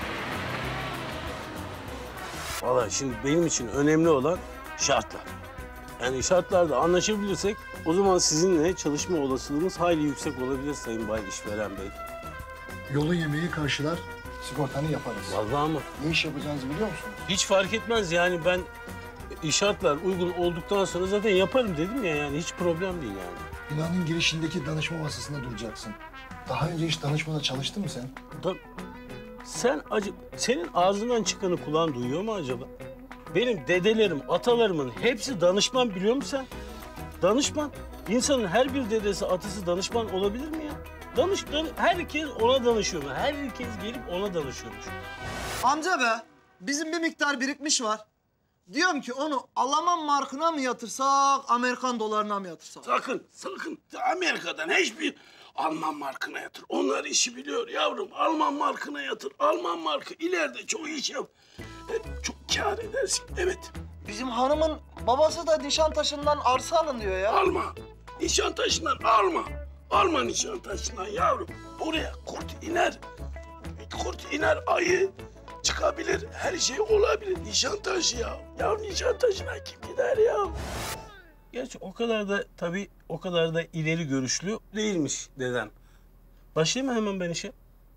Vallahi şimdi benim için önemli olan şartlar. Yani şartlarda anlaşabilirsek o zaman sizinle çalışma olasılığımız hayli yüksek olabilir Sayın Bay İşveren Bey. Yolu yemeği karşılar, sigortanı yaparız. Vallahi ama. Ne iş yapacağınızı biliyor musunuz? Hiç fark etmez yani ben şartlar uygun olduktan sonra zaten yaparım dedim ya yani hiç problem değil yani. Binanın girişindeki danışma masasında duracaksın. Daha önce hiç danışmada çalıştın mı sen? Da, sen acı, senin ağzından çıkanı kulağın duyuyor mu acaba? Benim dedelerim, atalarımın hepsi danışman biliyor musun sen? Danışman. İnsanın her bir dedesi, atısı danışman olabilir mi ya? Danış, dan, herkes ona danışıyor. Herkes gelip ona danışıyormuş. Amca be, bizim bir miktar birikmiş var. Diyorum ki onu Alman markına mı yatırsak, Amerikan dolarına mı yatırsak? Sakın, sakın. Amerika'dan hiçbir Alman markına yatır. Onlar işi biliyor yavrum. Alman markına yatır. Alman markı ileride çok iş yap. Çok kâr edersin, evet. Bizim hanımın babası da Nişantaşı'ndan arsa alın diyor ya. Alma. Nişantaşı'ndan alma. Alma Nişantaşı'ndan yavrum. Oraya kurt iner. Kurt iner, ayı çıkabilir. Her şey olabilir. Nişantaşı ya. Ya Nişantaşı'na kim gider ya? Gerçi o kadar da tabii o kadar da ileri görüşlü değilmiş dedem. Başlayayım mı hemen ben işe?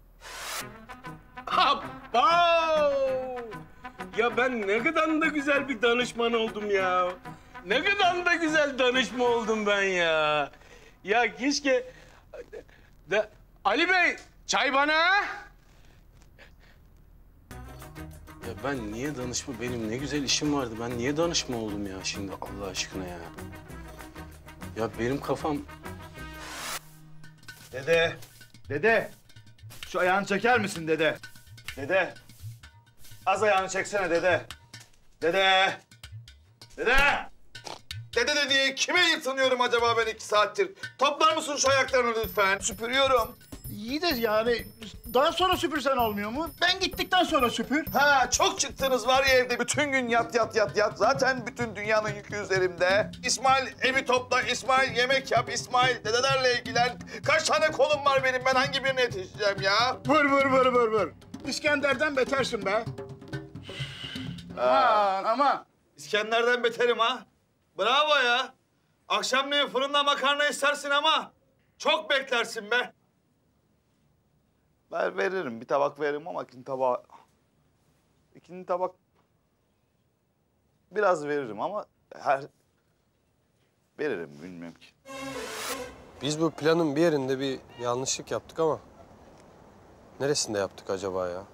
Abba! Ya ben ne kadar da güzel bir danışman oldum ya. Ne kadar da güzel danışma oldum ben ya. Ya keşke... De... Ali Bey, çay bana. Ya ben niye danışma? Benim ne güzel işim vardı. Ben niye danışma oldum ya şimdi Allah aşkına ya? Ya benim kafam... Dede, dede. Şu ayağını çeker misin dede? Dede. Az ayağını çeksene dede. Dede. Dede. Dede de diye kime yırtınıyorum acaba ben iki saattir? Toplar mısın şu ayaklarını lütfen? Süpürüyorum. İyi de yani daha sonra süpürsen olmuyor mu? Ben gittikten sonra süpür. Ha çok çıktınız var ya evde bütün gün yat yat yat yat. Zaten bütün dünyanın yükü üzerimde. İsmail evi topla, İsmail yemek yap, İsmail dedelerle ilgilen. Kaç tane kolum var benim, ben hangi birine yetişeceğim ya? Vır vır vır vır vır. İskender'den betersin be. Aman ama. İskender'den beterim ha. Bravo ya. Akşamleyin fırında makarna istersin ama çok beklersin be. Ben veririm, bir tabak veririm ama ikinci tabağı... İkinci tabak... Biraz veririm ama her... Veririm, bilmiyorum ki. Biz bu planın bir yerinde bir yanlışlık yaptık ama... Neresinde yaptık acaba ya?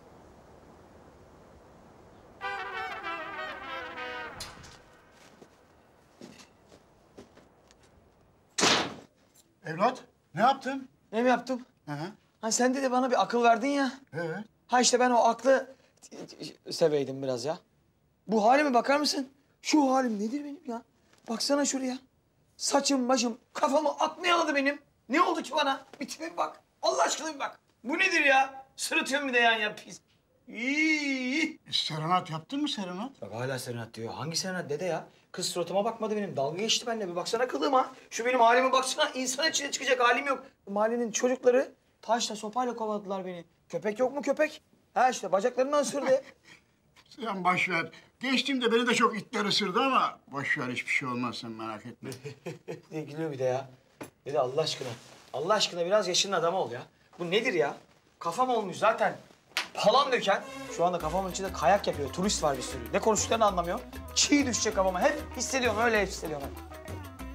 Evlat, ne yaptın? Ne mi yaptım? Hı hı. Ha sen de de bana bir akıl verdin ya. Evet. Ha işte ben o aklı seveydim biraz ya. Bu halime bakar mısın? Şu halim nedir benim ya? Baksana şuraya. Saçım, başım, kafamı atmayalı benim. Ne oldu ki bana? Bir tipe bir bak. Allah aşkına bir bak. Bu nedir ya? Sırıtıyorum bir de yan ya pis. İyi. E, serenat yaptın mı serenat? Bak hala serenat diyor. Hangi serenat dede ya? Kız suratıma bakmadı benim. Dalga geçti benimle. Bir baksana kılığıma. Şu benim halime baksana. İnsan içine çıkacak halim yok. Mahallenin çocukları taşla sopayla kovaladılar beni. Köpek yok mu köpek? Ha işte bacaklarından ısırdı. Sen boş ver. Gençliğimde beni de çok itler ısırdı ama boş ver, hiçbir şey olmaz, sen merak etme. Ne gülüyor bir de ya. Dede Allah aşkına. Allah aşkına biraz yaşının adamı ol ya. Bu nedir ya? Kafam olmuş zaten. Palan döken. Şu anda kafamın içinde kayak yapıyor. Turist var bir sürü. Ne konuştuklarını anlamıyorum. Çiğ düşecek kafama. Hep hissediyorum. Öyle hissediyorum.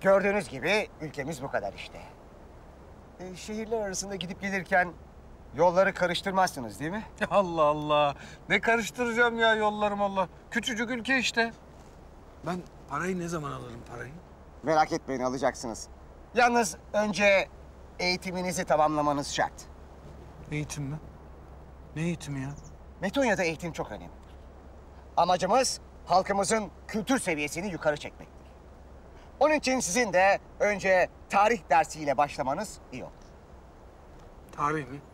Gördüğünüz gibi ülkemiz bu kadar işte. E, şehirler arasında gidip gelirken yolları karıştırmazsınız değil mi? Allah Allah. Ne karıştıracağım ya yollarım Allah. Küçücük ülke işte. Ben parayı ne zaman alırım parayı? Merak etmeyin, alacaksınız. Yalnız önce eğitiminizi tamamlamanız şart. Eğitim mi? Ne eğitimi ya? Metonya'da eğitim çok önemli. Amacımız halkımızın kültür seviyesini yukarı çekmektir. Onun için sizin de önce tarih dersiyle başlamanız iyi olur. Tarih mi?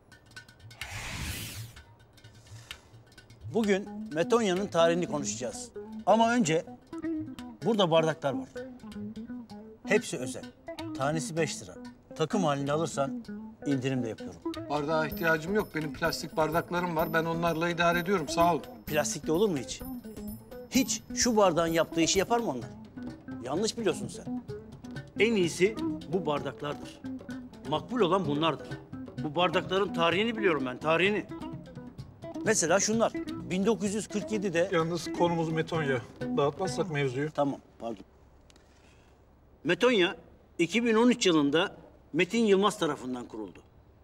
Bugün Metonya'nın tarihini konuşacağız. Ama önce burada bardaklar var. Hepsi özel. Tanesi beş lira. Takım halinde alırsan indirim de yapıyorum. Bardağa ihtiyacım yok. Benim plastik bardaklarım var. Ben onlarla idare ediyorum. Sağ ol. Plastikte olur mu hiç? Hiç şu bardağın yaptığı işi yapar mı onlar? Yanlış biliyorsun sen. En iyisi bu bardaklardır. Makbul olan bunlardır. Bu bardakların tarihini biliyorum ben, tarihini. Mesela şunlar. bin dokuz yüz kırk yedi'de... Yalnız konumuz Metonya. Dağıtmazsak mevzuyu. Tamam, pardon. Metonya iki bin on üç yılında Metin Yılmaz tarafından kuruldu.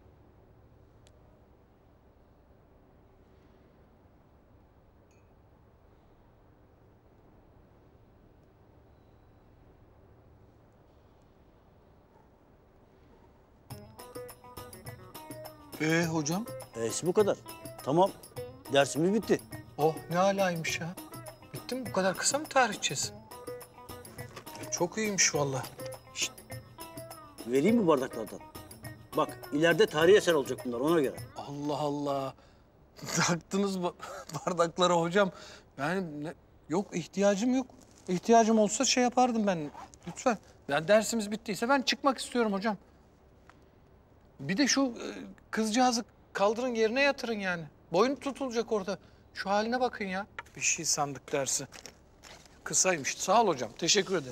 Ee hocam? E'si bu kadar. Tamam, dersimiz bitti. Oh ne alaymış ya. Bitti mi? Bu kadar kısa mı tarihçesi? E, çok iyiymiş vallahi. Şişt. Vereyim mi bardaklardan? Bak, ileride tarihi eser olacak bunlar, ona göre. Allah Allah. Taktınız ba- bardaklara hocam. Yani ne- yok ihtiyacım yok. İhtiyacım olsa şey yapardım ben. Lütfen. Yani dersimiz bittiyse ben çıkmak istiyorum hocam. Bir de şu e, kızcağızı kaldırın yerine yatırın yani. Boynu tutulacak orada. Şu haline bakın ya. Bir şey sandık dersi. Kısaymış. Sağ ol hocam. Teşekkür ederim.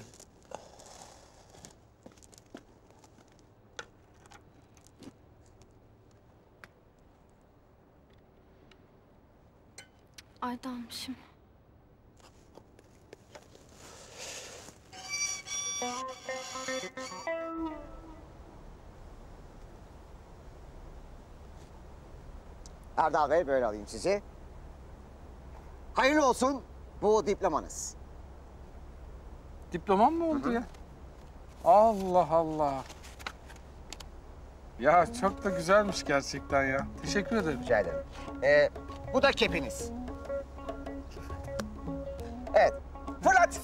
Ay dalmışım. Erdal Bey, böyle alayım sizi. Hayırlı olsun bu diplomanız. Diplomam mı oldu ya? Allah Allah. Ya çok da güzelmiş gerçekten ya. Teşekkür ederim. Rica ederim. Ee, bu da kepiniz. Evet, fırlat.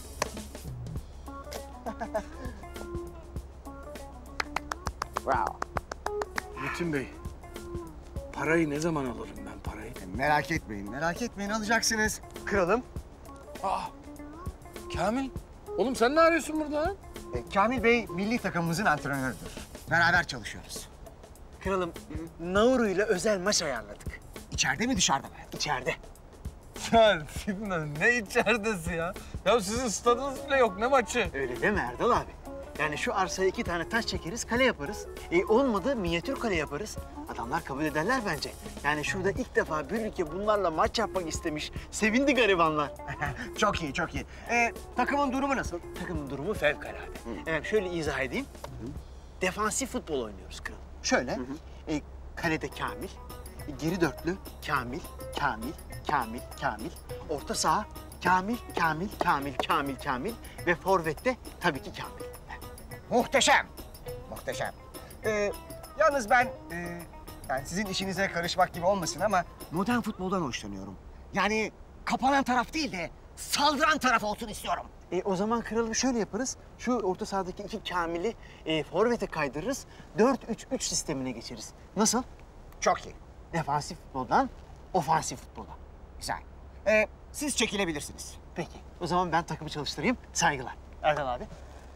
Bravo. Metin Bey, parayı ne zaman alırım ben parayı? Merak etmeyin, merak etmeyin, alacaksınız. Kralım. Aa, Kamil. Oğlum sen ne arıyorsun burada? Ha? E, Kamil Bey milli takımımızın antrenörüdür. Beraber çalışıyoruz. Kralım, Nauru ile özel maç ayarladık. İçeride mi dışarıda mı? İçeride. Ya Sinan ne içeridesi ya? Ya sizin stadınız bile yok. Ne maçı? Öyle deme Erdal abi. Yani şu arsaya iki tane taş çekeriz, kale yaparız. E, olmadı minyatür kale yaparız. Adamlar kabul ederler bence. Yani şurada ilk defa bir ülke bunlarla maç yapmak istemiş. Sevindi garibanlar. Çok iyi, çok iyi. Ee, takımın durumu nasıl? Takımın durumu fevkalade. Evet, şöyle izah edeyim. Defansif futbol oynuyoruz kral. Şöyle, e, kalede Kamil, e, geri dörtlü Kamil, Kamil, Kamil, Kamil. Orta saha Kamil, Kamil, Kamil, Kamil, Kamil ve forvette tabii ki Kamil. Muhteşem, muhteşem. Ee, yalnız ben, e, yani sizin işinize karışmak gibi olmasın ama modern futboldan hoşlanıyorum. Yani kapanan taraf değil de saldıran taraf olsun istiyorum. E, o zaman kralım şöyle yaparız. Şu orta sahadaki iki Kamil'i e, forvete kaydırırız. dört üç üç sistemine geçeriz. Nasıl? Çok iyi. Defansif futboldan ofansif futbola. Güzel. Ee, siz çekilebilirsiniz. Peki. O zaman ben takımı çalıştırayım. Saygılar. Erdal abi.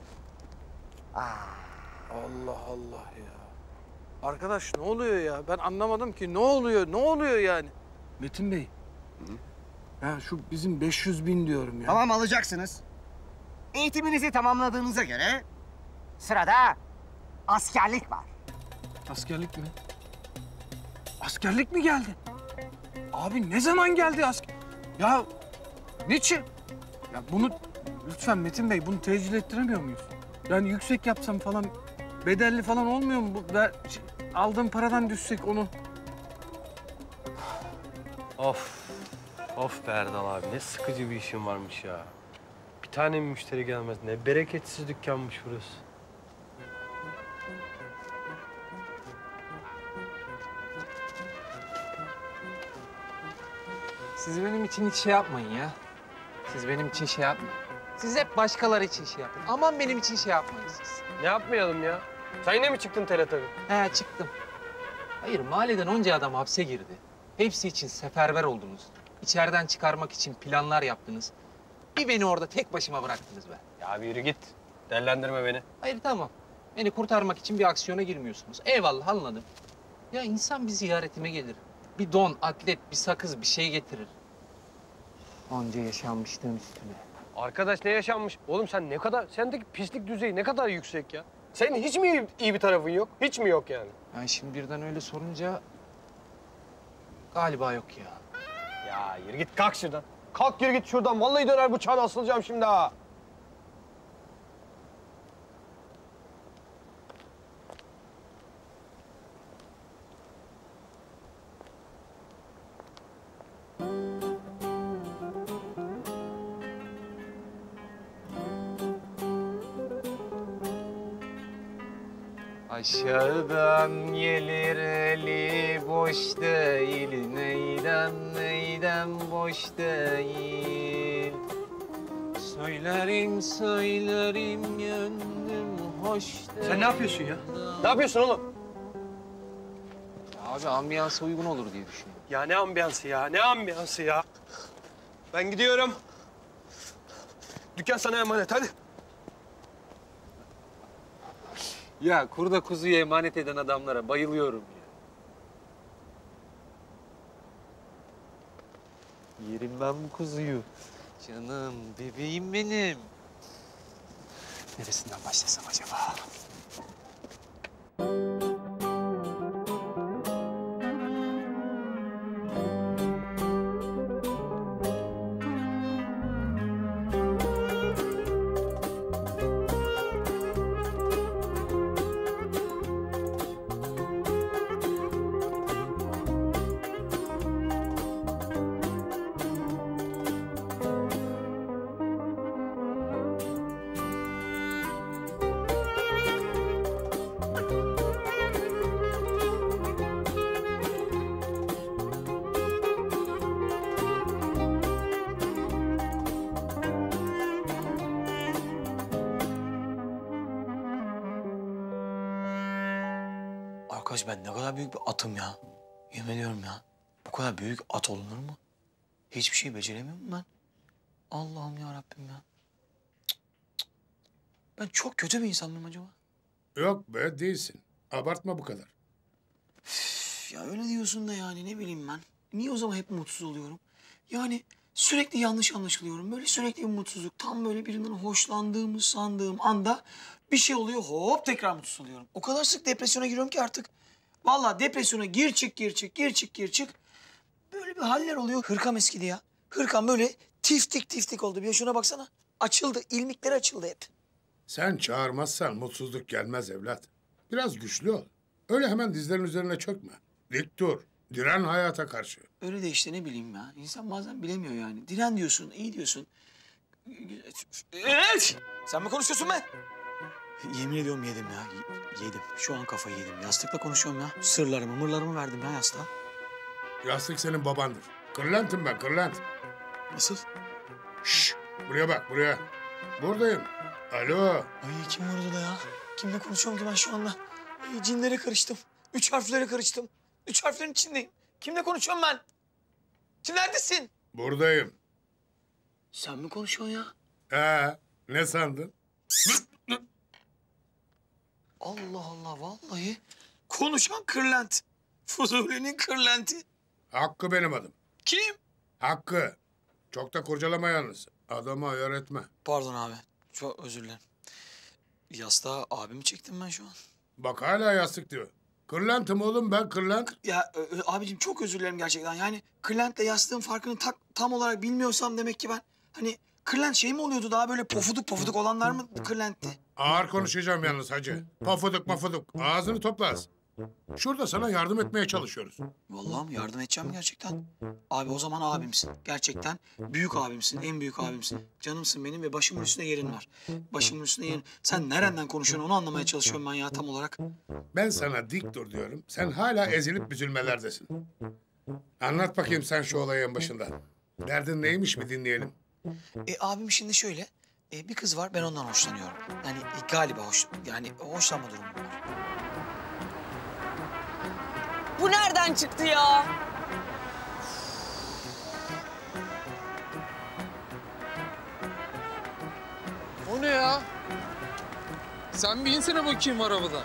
Allah Allah ya. Arkadaş ne oluyor ya? Ben anlamadım ki. Ne oluyor? Ne oluyor yani? Metin Bey. Ya şu bizim beş yüz bin diyorum ya. Tamam, alacaksınız. Eğitiminizi tamamladığınıza göre sırada askerlik var. Askerlik mi? Askerlik mi geldi? Abi ne zaman geldi asker? Ya niçin? Ya bunu lütfen Metin Bey bunu tecil ettiremiyor muyuz? Yani yüksek yapsam falan, bedelli falan olmuyor mu? Bu, ben, aldığım paradan düşsek onu. Of. Of be Erdal abi ne sıkıcı bir işin varmış ya. Bir tane mi müşteri gelmez? Ne bereketsiz dükkanmış burası. Siz benim için hiç şey yapmayın ya. Siz benim için şey yapmayın. Siz hep başkaları için şey yapın. Aman benim için şey yapmayın siz. Ne yapmayalım ya? Sen yine mi çıktın T R T'ye? He çıktım. Hayır mahalleden onca adam hapse girdi. Hepsi için seferber oldunuz. İçeriden çıkarmak için planlar yaptınız. Bir beni orada tek başıma bıraktınız be. Ya bir yürü git. Dellendirme beni. Hayır tamam. Beni kurtarmak için bir aksiyona girmiyorsunuz. Eyvallah anladım. Ya insan bir ziyaretime gelir. Bir don, atlet, bir sakız, bir şey getirir. Onca yaşanmışlığın üstüne. Arkadaş ne yaşanmış? Oğlum sen ne kadar, sendeki pislik düzeyi ne kadar yüksek ya? Senin hiç mi iyi, iyi bir tarafın yok? Hiç mi yok yani? Yani şimdi birden öyle sorunca galiba yok ya. Ya yürü git kalk şuradan. Kalk yürü git şuradan. Vallahi döner bıçağına asılacağım şimdi ha. Aşağıdan gelir eli boş değil, neydem neydem boş değil. Söylerim söylerim gönlüm hoş değil. Sen ne yapıyorsun ya? Ne yapıyorsun oğlum? Ya abi ambiyansa uygun olur diye düşünüyorum. Ya ne ambiyansı ya? Ne ambiyansı ya? Ben gidiyorum. Dükkan sana emanet hadi. Ya kurda kuzuyu emanet eden adamlara bayılıyorum ya. Yerim ben bu kuzuyu. Canım, bebeğim benim. Neresinden başlasam acaba? Arkadaş ben ne kadar büyük bir atım ya. Yemin ediyorum ya. Bu kadar büyük at olunur mu? Hiçbir şey beceremiyorum ben. Allah'ım ya Rabbim ya. Cık, cık. Ben çok kötü bir insan mıyım acaba? Yok be değilsin. Abartma bu kadar. Üf, ya öyle diyorsun da yani ne bileyim ben. Niye o zaman hep mutsuz oluyorum? Yani sürekli yanlış anlaşılıyorum. Böyle sürekli bir mutsuzluk. Tam böyle birinden hoşlandığımı sandığım anda bir şey oluyor. Hop tekrar mutsuz oluyorum. O kadar sık depresyona giriyorum ki artık. Vallahi depresyona gir çık gir çık gir çık gir çık. Böyle bir haller oluyor. Hırkam eskidi ya. Hırkam böyle tiftik tiftik oldu. Bir şuna baksana. Açıldı. İlmikleri açıldı hep. Sen çağırmazsan mutsuzluk gelmez evlat. Biraz güçlü ol. Öyle hemen dizlerin üzerine çökme. Dik dur. Diren hayata karşı. Öyle de işte ne bileyim ya. İnsan bazen bilemiyor yani. Diren diyorsun, iyi diyorsun. Evet! Sen mi konuşuyorsun be? Yemin ediyorum yedim ya. Y- yedim. Şu an kafayı yedim. Yastıkla konuşuyorum ya. Sırlarımı, mırlarımı verdim ya yastığa. Yastık senin babandır. Kırlent'im ben, kırlent. Nasıl? Şşş, buraya bak, buraya. Buradayım. Alo. Ay kim var orada ya? Kimle konuşuyorum ki ben şu anda? Ay, cinlere karıştım. Üç harflere karıştım. Üç harflerin içindeyim. Kimle konuşuyorum ben? Kim neredesin? Buradayım. Sen mi konuşuyorsun ya? Ee, ne sandın? Allah Allah vallahi. Konuşan kırlent. Fuzuli'nin kırlenti. Hakkı benim adım. Kim? Hakkı. Çok da kurcalama yalnız. Adamı ayar etme. Pardon abi. Çok özür dilerim. Yastığa abimi çektim ben şu an. Bak hala yastık diyor. Kırlentim oğlum ben, kırlent. Ya ö- ö- abicim çok özür dilerim gerçekten. Yani kırlentle yastığın farkını tak, tam olarak bilmiyorsam demek ki ben... Hani kırlent şey mi oluyordu daha böyle pofuduk pofuduk olanlar mı kırlentti? Ağır konuşacağım yalnız hacı. Pafuduk mafuduk. Ağzını topla az. Şurada sana yardım etmeye çalışıyoruz. Vallahi mi? Yardım edeceğim gerçekten. Abi o zaman abimsin. Gerçekten büyük abimsin, en büyük abimsin. Canımsın benim ve başımın üstünde yerin var. Başımın üstünde yerin. Sen nereden konuşuyorsun onu anlamaya çalışıyorum ben ya tam olarak. Ben sana dik dur diyorum. Sen hala ezilip büzülmelerdesin. Anlat bakayım sen şu olayın başından. Derdin neymiş mi dinleyelim. E abim şimdi şöyle. E, bir kız var ben ondan hoşlanıyorum. Yani e, galiba hoş, yani hoşlanma durumu var. Bu nereden çıktı ya? O ne ya? Sen bir insene bakayım arabadan.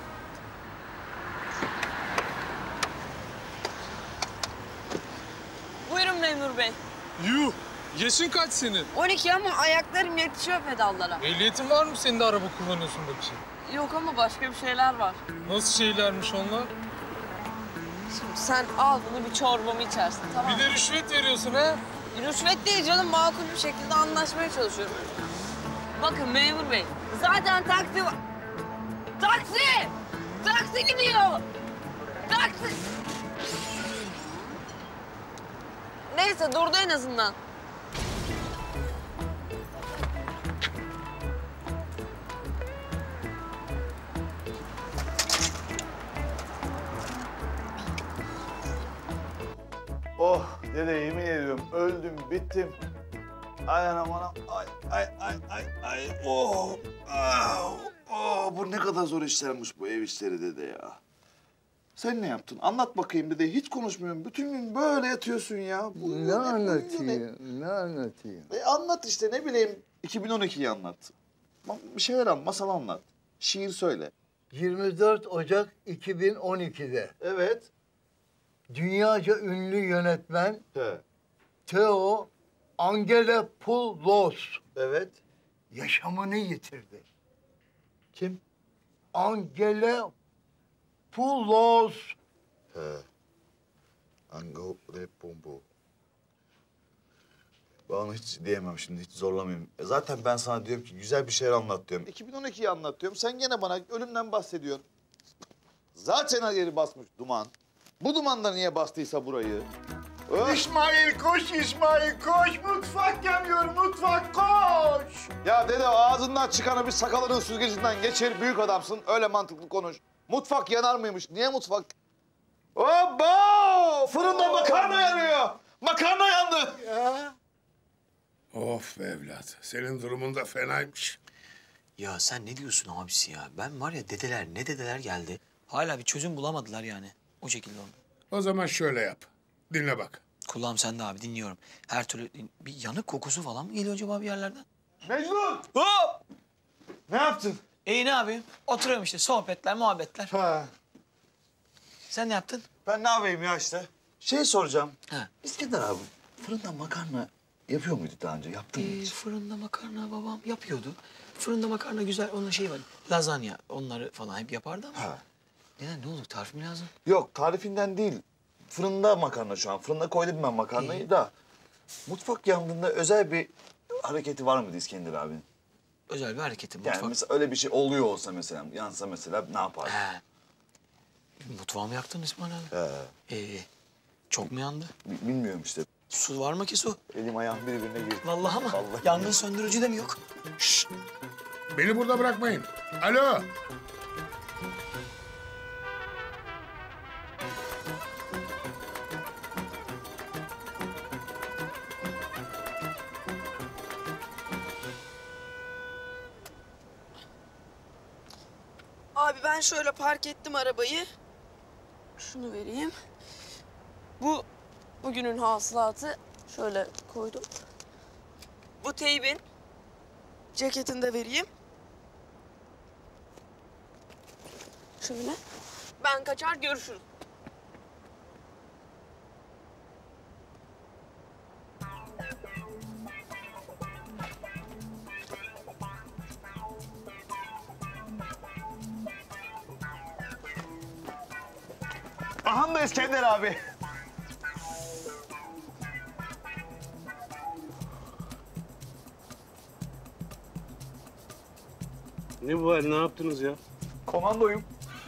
Buyurun memur bey. Yuh! Yaşın kaç senin? on iki ama ayaklarım yetişiyor pedallara. Ehliyetin var mı senin de araba kullanıyorsun bakayım? Yok ama başka bir şeyler var. Nasıl şeylermiş onlar? Şimdi sen al bunu bir çorbamı içersin tamam mı? Bir de rüşvet veriyorsun ha? Rüşvet değil canım makul bir şekilde anlaşmaya çalışıyorum. Bakın memur bey zaten taksi var. Taksi! Taksi gidiyor! Taksi! Neyse durdu en azından. Oh dede yemin ediyorum öldüm bittim. Ay anam anam ay ay ay ay ay oh ah, oh bu ne kadar zor işlermiş bu ev işleri dede ya. Sen ne yaptın? Anlat bakayım dede. Hiç konuşmuyorum. Bütün gün böyle yatıyorsun ya. Bu, Ne anlatayım? Ne anlatayım? E anlat işte ne bileyim. iki bin on ikiyi anlat. Bir şeyler anlat, masal anlat. Şiir söyle. yirmi dört Ocak iki bin on iki'de. Evet. Dünyaca ünlü yönetmen He. Theo Angelopoulos. Evet. Yaşamını yitirdi. Kim? Angelopoulos. He. Angelopoulos. Ben onu hiç diyemem şimdi, hiç zorlamayayım. E zaten ben sana diyorum ki güzel bir şeyler anlat diyorum. iki bin on ikiyi anlat diyorum. Sen gene bana ölümden bahsediyorsun. Zaten her yeri basmış duman. Bu duman da niye bastıysa burayı? Öf. İsmail koş, İsmail koş. Mutfak yanıyor, mutfak koş. Ya dede ağzından çıkanı bir sakalının süzgecinden geçir. Büyük adamsın, öyle mantıklı konuş. Mutfak yanar mıymış? Niye mutfak? Oba! Fırında makarna yanıyor. Makarna yandı. Ya. Of be evlat. Senin durumun da fenaymış. Ya sen ne diyorsun abisi ya? Ben var ya dedeler ne dedeler geldi. Hala bir çözüm bulamadılar yani. O şekilde oldu. O zaman şöyle yap. Dinle bak. Kulağım sende abi dinliyorum. Her türlü bir yanık kokusu falan mı geliyor acaba bir yerlerden? Mecnun! Hop! Ne yaptın? İyi ne yapayım? Oturuyorum işte sohbetler, muhabbetler. Ha. Sen ne yaptın? Ben ne yapayım ya işte? Şey soracağım. Ha. İskender abi fırında makarna yapıyor muydu daha önce? Yaptın mı Ee, hiç? fırında makarna babam yapıyordu. Fırında makarna güzel, onun şeyi var. Lazanya, onları falan hep yapardı ama. Ha. Neden, ne olur? Tarif mi lazım? Yok tarifinden değil. Fırında makarna şu an. Fırında koydum ben makarnayı İyi. da. Mutfak yandığında özel bir hareketi var mıydı İskender abinin? Özel bir hareketi Yani mutfak. mesela öyle bir şey oluyor olsa mesela, yansa mesela ne yapar? He. Mutfağımı yaktın İsmail abi. He. Ee, çok mu yandı? Bi- Bilmiyorum işte. Su var mı ki su? Elim ayağım birbirine girdi. Vallahi ama Vallahi. yangın söndürücü de mi yok? Şşt! Beni burada bırakmayın. Alo! Abi ben şöyle park ettim arabayı. Şunu vereyim. Bu bugünün hasılatı. Şöyle koydum. Bu teybin. Ceketini de vereyim. Şöyle. Ben kaçar görüşürüz. Aha da İskender abi. Ne bu hal? Ne yaptınız ya? Komandoyum.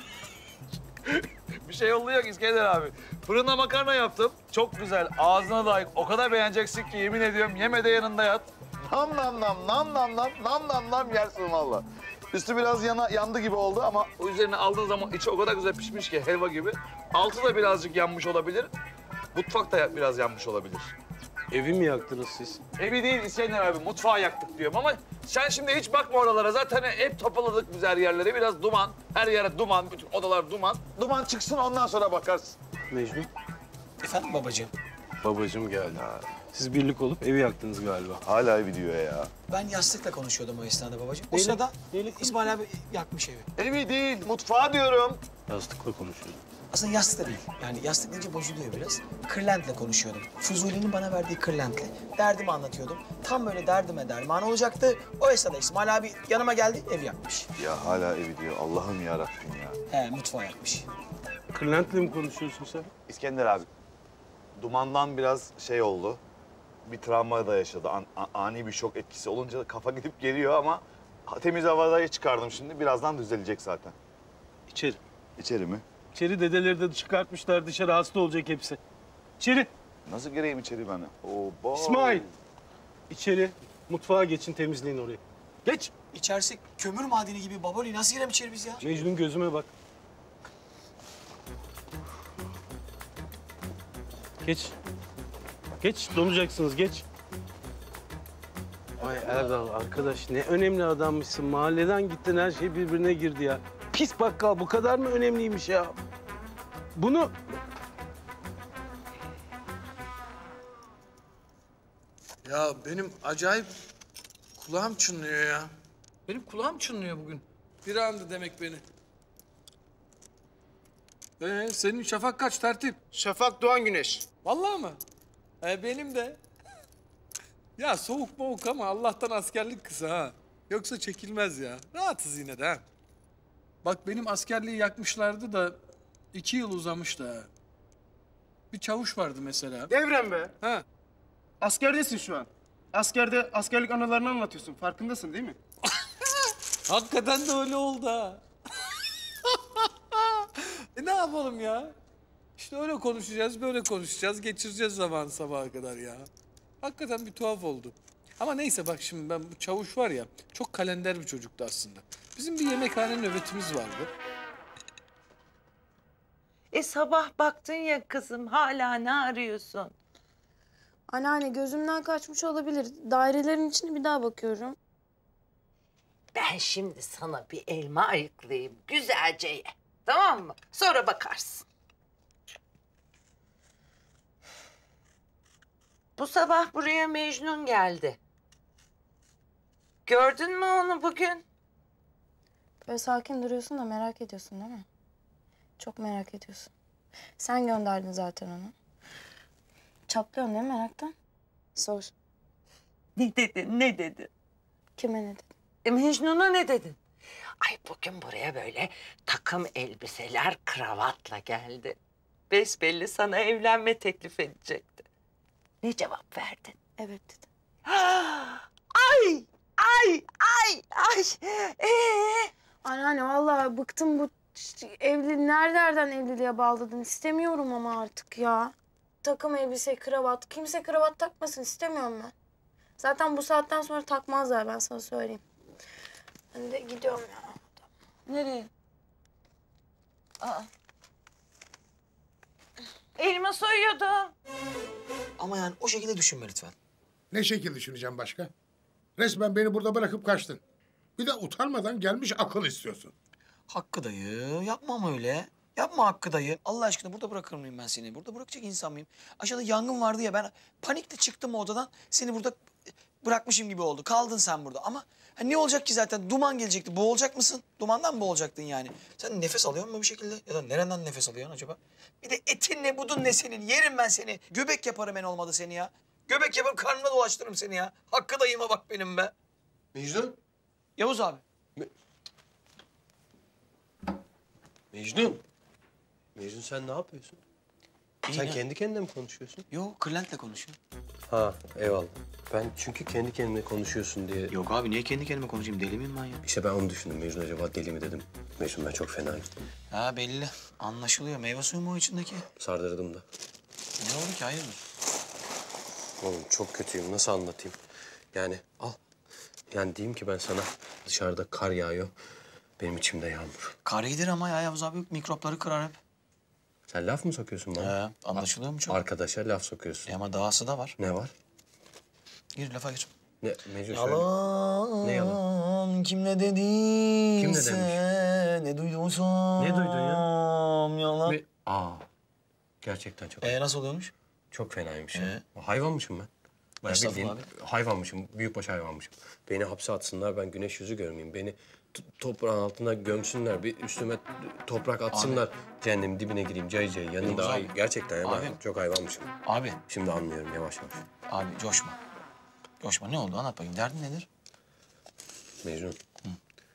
Bir şey yolluyor İskender abi. Fırına makarna yaptım. Çok güzel. Ağzına layık. O kadar beğeneceksin ki yemin ediyorum yeme de yanında yat. Nam nam nam nam nam nam nam nam nam yersin valla. Üstü biraz yana, yandı gibi oldu ama o üzerine aldığın zaman içi o kadar güzel pişmiş ki helva gibi. Altı da birazcık yanmış olabilir. Mutfak da biraz yanmış olabilir. Evi mi yaktınız siz? Evi değil İskender abi, mutfağı yaktık diyorum ama sen şimdi hiç bakma oralara. Zaten hep topaladık biz her yerlere. Biraz duman, her yere duman, bütün odalar duman. Duman çıksın ondan sonra bakarsın. Mecnun? Efendim babacığım? Babacığım geldi. Siz birlik olup evi yaktınız galiba. Hala evi diyor ya. Ben yastıkla konuşuyordum o esnada babacığım. O sırada İsmail abi yakmış evi. Evi değil, mutfağı diyorum. Yastıkla konuşuyordum. Aslında yastık da değil. Yani yastık deyince bozuluyor biraz. Kırlentle konuşuyordum. Fuzuli'nin bana verdiği kırlentle. Derdimi anlatıyordum. Tam böyle derdime derman olacaktı. O esnada İsmail abi yanıma geldi, ev yakmış. Ya hala evi diyor. Allah'ım ya Rabbim ya. He, mutfağı yakmış. Kırlentle mi konuşuyorsun sen? İskender abi, dumandan biraz şey oldu. Bir travma da yaşadı. An, a- ani bir şok etkisi olunca kafa gidip geliyor ama temiz havadayı çıkardım şimdi. Birazdan düzelecek zaten. İçeri. İçeri mi? İçeri dedeleri de çıkartmışlar dışarı, hasta olacak hepsi. İçeri. Nasıl gireyim içeri ben? Oba. İsmail. İçeri. Mutfağa geçin, temizleyin orayı. Geç. İçerisi kömür madeni gibi baboli. Nasıl girelim içeri biz ya? Mecnun gözüme bak. Geç. Geç, donacaksınız, geç. Vay Erdal arkadaş, ne önemli adammışsın. Mahalleden gittin, her şey birbirine girdi ya. Pis bakkal, bu kadar mı önemliymiş ya? Bunu... Ya benim acayip kulağım çınlıyor ya. Benim kulağım çınlıyor bugün. Bir anda demek beni. Ee, senin şafak kaç tertip? Şafak Doğan Güneş. Vallahi mı? Ee, benim de. Ya soğuk boğuk ama Allah'tan askerlik kısa ha. Yoksa çekilmez ya. Rahatız yine de ha. Bak benim askerliği yakmışlardı da iki yıl uzamış da. Bir çavuş vardı mesela. Devrem be. Ha. Askerdesin şu an. Askerde askerlik anılarını anlatıyorsun. Farkındasın değil mi? Hakikaten de öyle oldu ha. e ne yapalım ya? İşte öyle konuşacağız, böyle konuşacağız. Geçireceğiz zamanı sabaha kadar ya. Hakikaten bir tuhaf oldu. Ama neyse bak şimdi ben bu çavuş var ya, çok kalender bir çocuktu aslında. Bizim bir yemekhane nöbetimiz vardı. E sabah baktın ya kızım, hala ne arıyorsun? Anneanne gözümden kaçmış olabilir. Dairelerin içine bir daha bakıyorum. Ben şimdi sana bir elma ayıklayayım güzelce ye. Tamam mı? Sonra bakarsın. Bu sabah buraya Mecnun geldi. Gördün mü onu bugün? Böyle sakin duruyorsun da merak ediyorsun değil mi? Çok merak ediyorsun. Sen gönderdin zaten onu. Çatlıyorsun değil mi meraktan? Sor. Ne dedin, ne dedin? Kime ne dedin? E Mecnun'a ne dedin? Ay bugün buraya böyle takım elbiseler, kravatla geldi. Besbelli sana evlenme teklif edecekti. Ne cevap verdin? Evet dedim. Ay, ay, ay, ay. Ee? Anneanne vallahi bıktım bu evli nereden evliliğe bağladın istemiyorum ama artık ya. Takım elbise, kravat. Kimse kravat takmasın istemiyorum ben. Zaten bu saatten sonra takmazlar ben sana söyleyeyim. Ben de gidiyorum ya. Nereye? Aa. Elma soyuyordum. Ama yani o şekilde düşünme lütfen. Ne şekil düşüneceğim başka? Resmen beni burada bırakıp kaçtın. Bir de utanmadan gelmiş akıl istiyorsun. Hakkı dayı, yapma ama öyle. Yapma Hakkı dayı. Allah aşkına burada bırakır mıyım ben seni? Burada bırakacak insan mıyım? Aşağıda yangın vardı ya, ben panikle çıktım o odadan. Seni burada bırakmışım gibi oldu. Kaldın sen burada ama ha, ne olacak ki zaten? Duman gelecekti. Boğulacak mısın? Dumandan mı boğulacaktın yani? Sen nefes alıyor musun bir şekilde? Ya da nereden nefes alıyorsun acaba? Bir de etin ne, budun ne senin? Yerim ben seni. Göbek yaparım en olmadı seni ya. Göbek yaparım, karnına dolaştırırım seni ya. Hakkı dayıma bak benim be. Mecnun. Yavuz abi. Mecnun. Mecnun sen ne yapıyorsun? İyi sen ya. kendi kendine mi konuşuyorsun? Yok, kırlentle konuşuyor. Ha eyvallah. Ben çünkü kendi kendine konuşuyorsun diye... Yok abi niye kendi kendime konuşayım? Deli miyim ben ya? İşte ben onu düşündüm. Mecnun acaba deli mi dedim. Mecnun ben çok fenayım. Ha belli. Anlaşılıyor. Meyve suyu mu o içindeki? Sardırdım da. Ne oldu ki? Hayırdır? Oğlum çok kötüyüm. Nasıl anlatayım? Yani al. Yani diyeyim ki ben sana dışarıda kar yağıyor. Benim içimde yağmur. Kar iyidir ama ya Yavuz abi. Mikropları kırar hep. Sen laf mı sokuyorsun bana? He, anlaşılıyor mu çok? Arkadaşa laf sokuyorsun. E ama dahası da var. Ne var? Gir lafa gir. Ne? Mecnun söyle. Yalan. Ne yalan? Kim ne dediyse. Kim ne demiş? Ne duyduysam. Ne duydun ya? Yalan. Ve- Aa. Gerçekten çok. E nasıl oluyormuş? Çok fenaymış. Ee? ya. Hayvanmışım ben. Bayağı Estağfurullah bildiğin hayvanmışım. Büyükbaş hayvanmışım. Beni hapse atsınlar, ben güneş yüzü görmeyeyim. Beni t- toprağın altına gömsünler, bir üstüme toprak atsınlar. Cehennemin dibine gireyim, cay cay yanında. Yavuz Ay, abi. gerçekten ya ben Abi. çok hayvanmışım. Abi. Şimdi anlıyorum yavaş yavaş. Abi coşma. Coşma. Ne oldu? Anlat bakayım. Derdin nedir? Mecnun. Hı.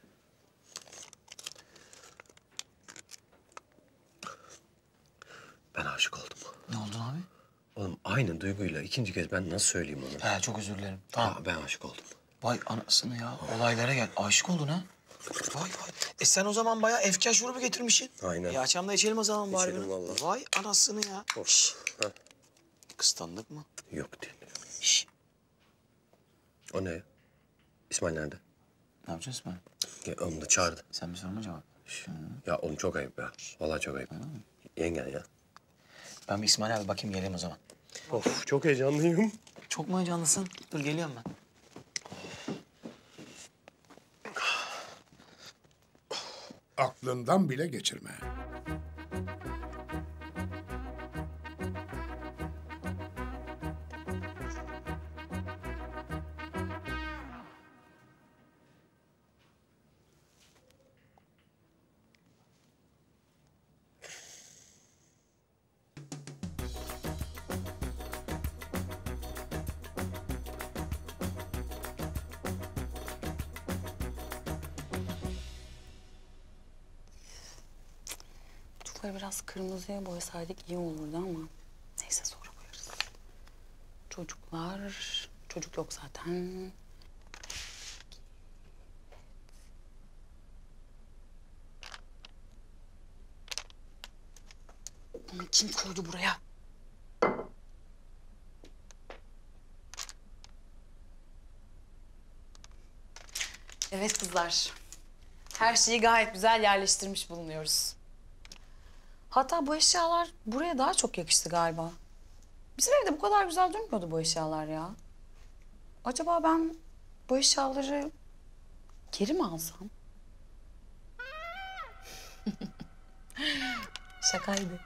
Ben aşık oldum. Ne oldun abi? Oğlum aynı duyguyla ikinci kez ben nasıl söyleyeyim onu? He çok özür dilerim. Tamam. Aa, ben aşık oldum. Vay anasını ya. Olaylara gel. Aşık oldun ha. Vay vay. E sen o zaman bayağı efkar şurubu getirmişsin. Aynen. E akşam da içelim o zaman bari. İçelim bunu. vallahi. Vay anasını ya. Şş. Ha. Kıskandık mı? Yok değil. Şş. O ne? İsmail nerede? Ne yapacağız ben? Ya, onu da çağırdı. Sen bir sorma cevap. Ya oğlum çok ayıp ya. Vallahi çok ayıp. Yengen ya. Ben bir İsmail abi bakayım geleyim o zaman. Of çok heyecanlıyım. Çok mu heyecanlısın? Dur geliyorum ben. Aklından bile geçirme. Çocukları biraz kırmızıya boyasaydık iyi olurdu ama neyse sonra boyarız. Çocuklar, çocuk yok zaten. Bunu kim koydu buraya? Evet kızlar. Her şeyi gayet güzel yerleştirmiş bulunuyoruz. Hatta bu eşyalar buraya daha çok yakıştı galiba. Bizim evde bu kadar güzel durmuyordu bu eşyalar ya. Acaba ben bu eşyaları geri mi alsam? Şakaydı.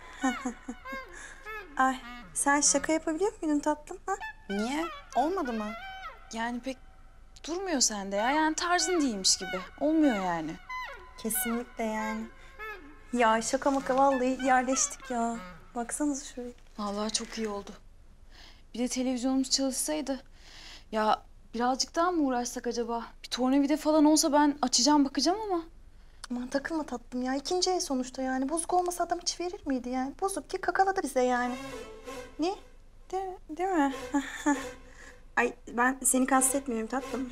Ay sen şaka yapabiliyor muydun tatlım? Ha? Niye? Olmadı mı? Yani pek durmuyor sende ya. Yani tarzın değilmiş gibi. Olmuyor yani. Kesinlikle yani. Ya şaka maka vallahi yerleştik ya. Baksanıza şuraya. Vallahi çok iyi oldu. Bir de televizyonumuz çalışsaydı. Ya birazcık daha mı uğraşsak acaba? Bir tornavida falan olsa ben açacağım bakacağım ama. Aman takılma tatlım ya. İkinci el sonuçta yani. Bozuk olmasa adam hiç verir miydi yani? Bozuk ki kakaladı bize yani. Ne? De, değil mi? Ay ben seni kastetmiyorum tatlım.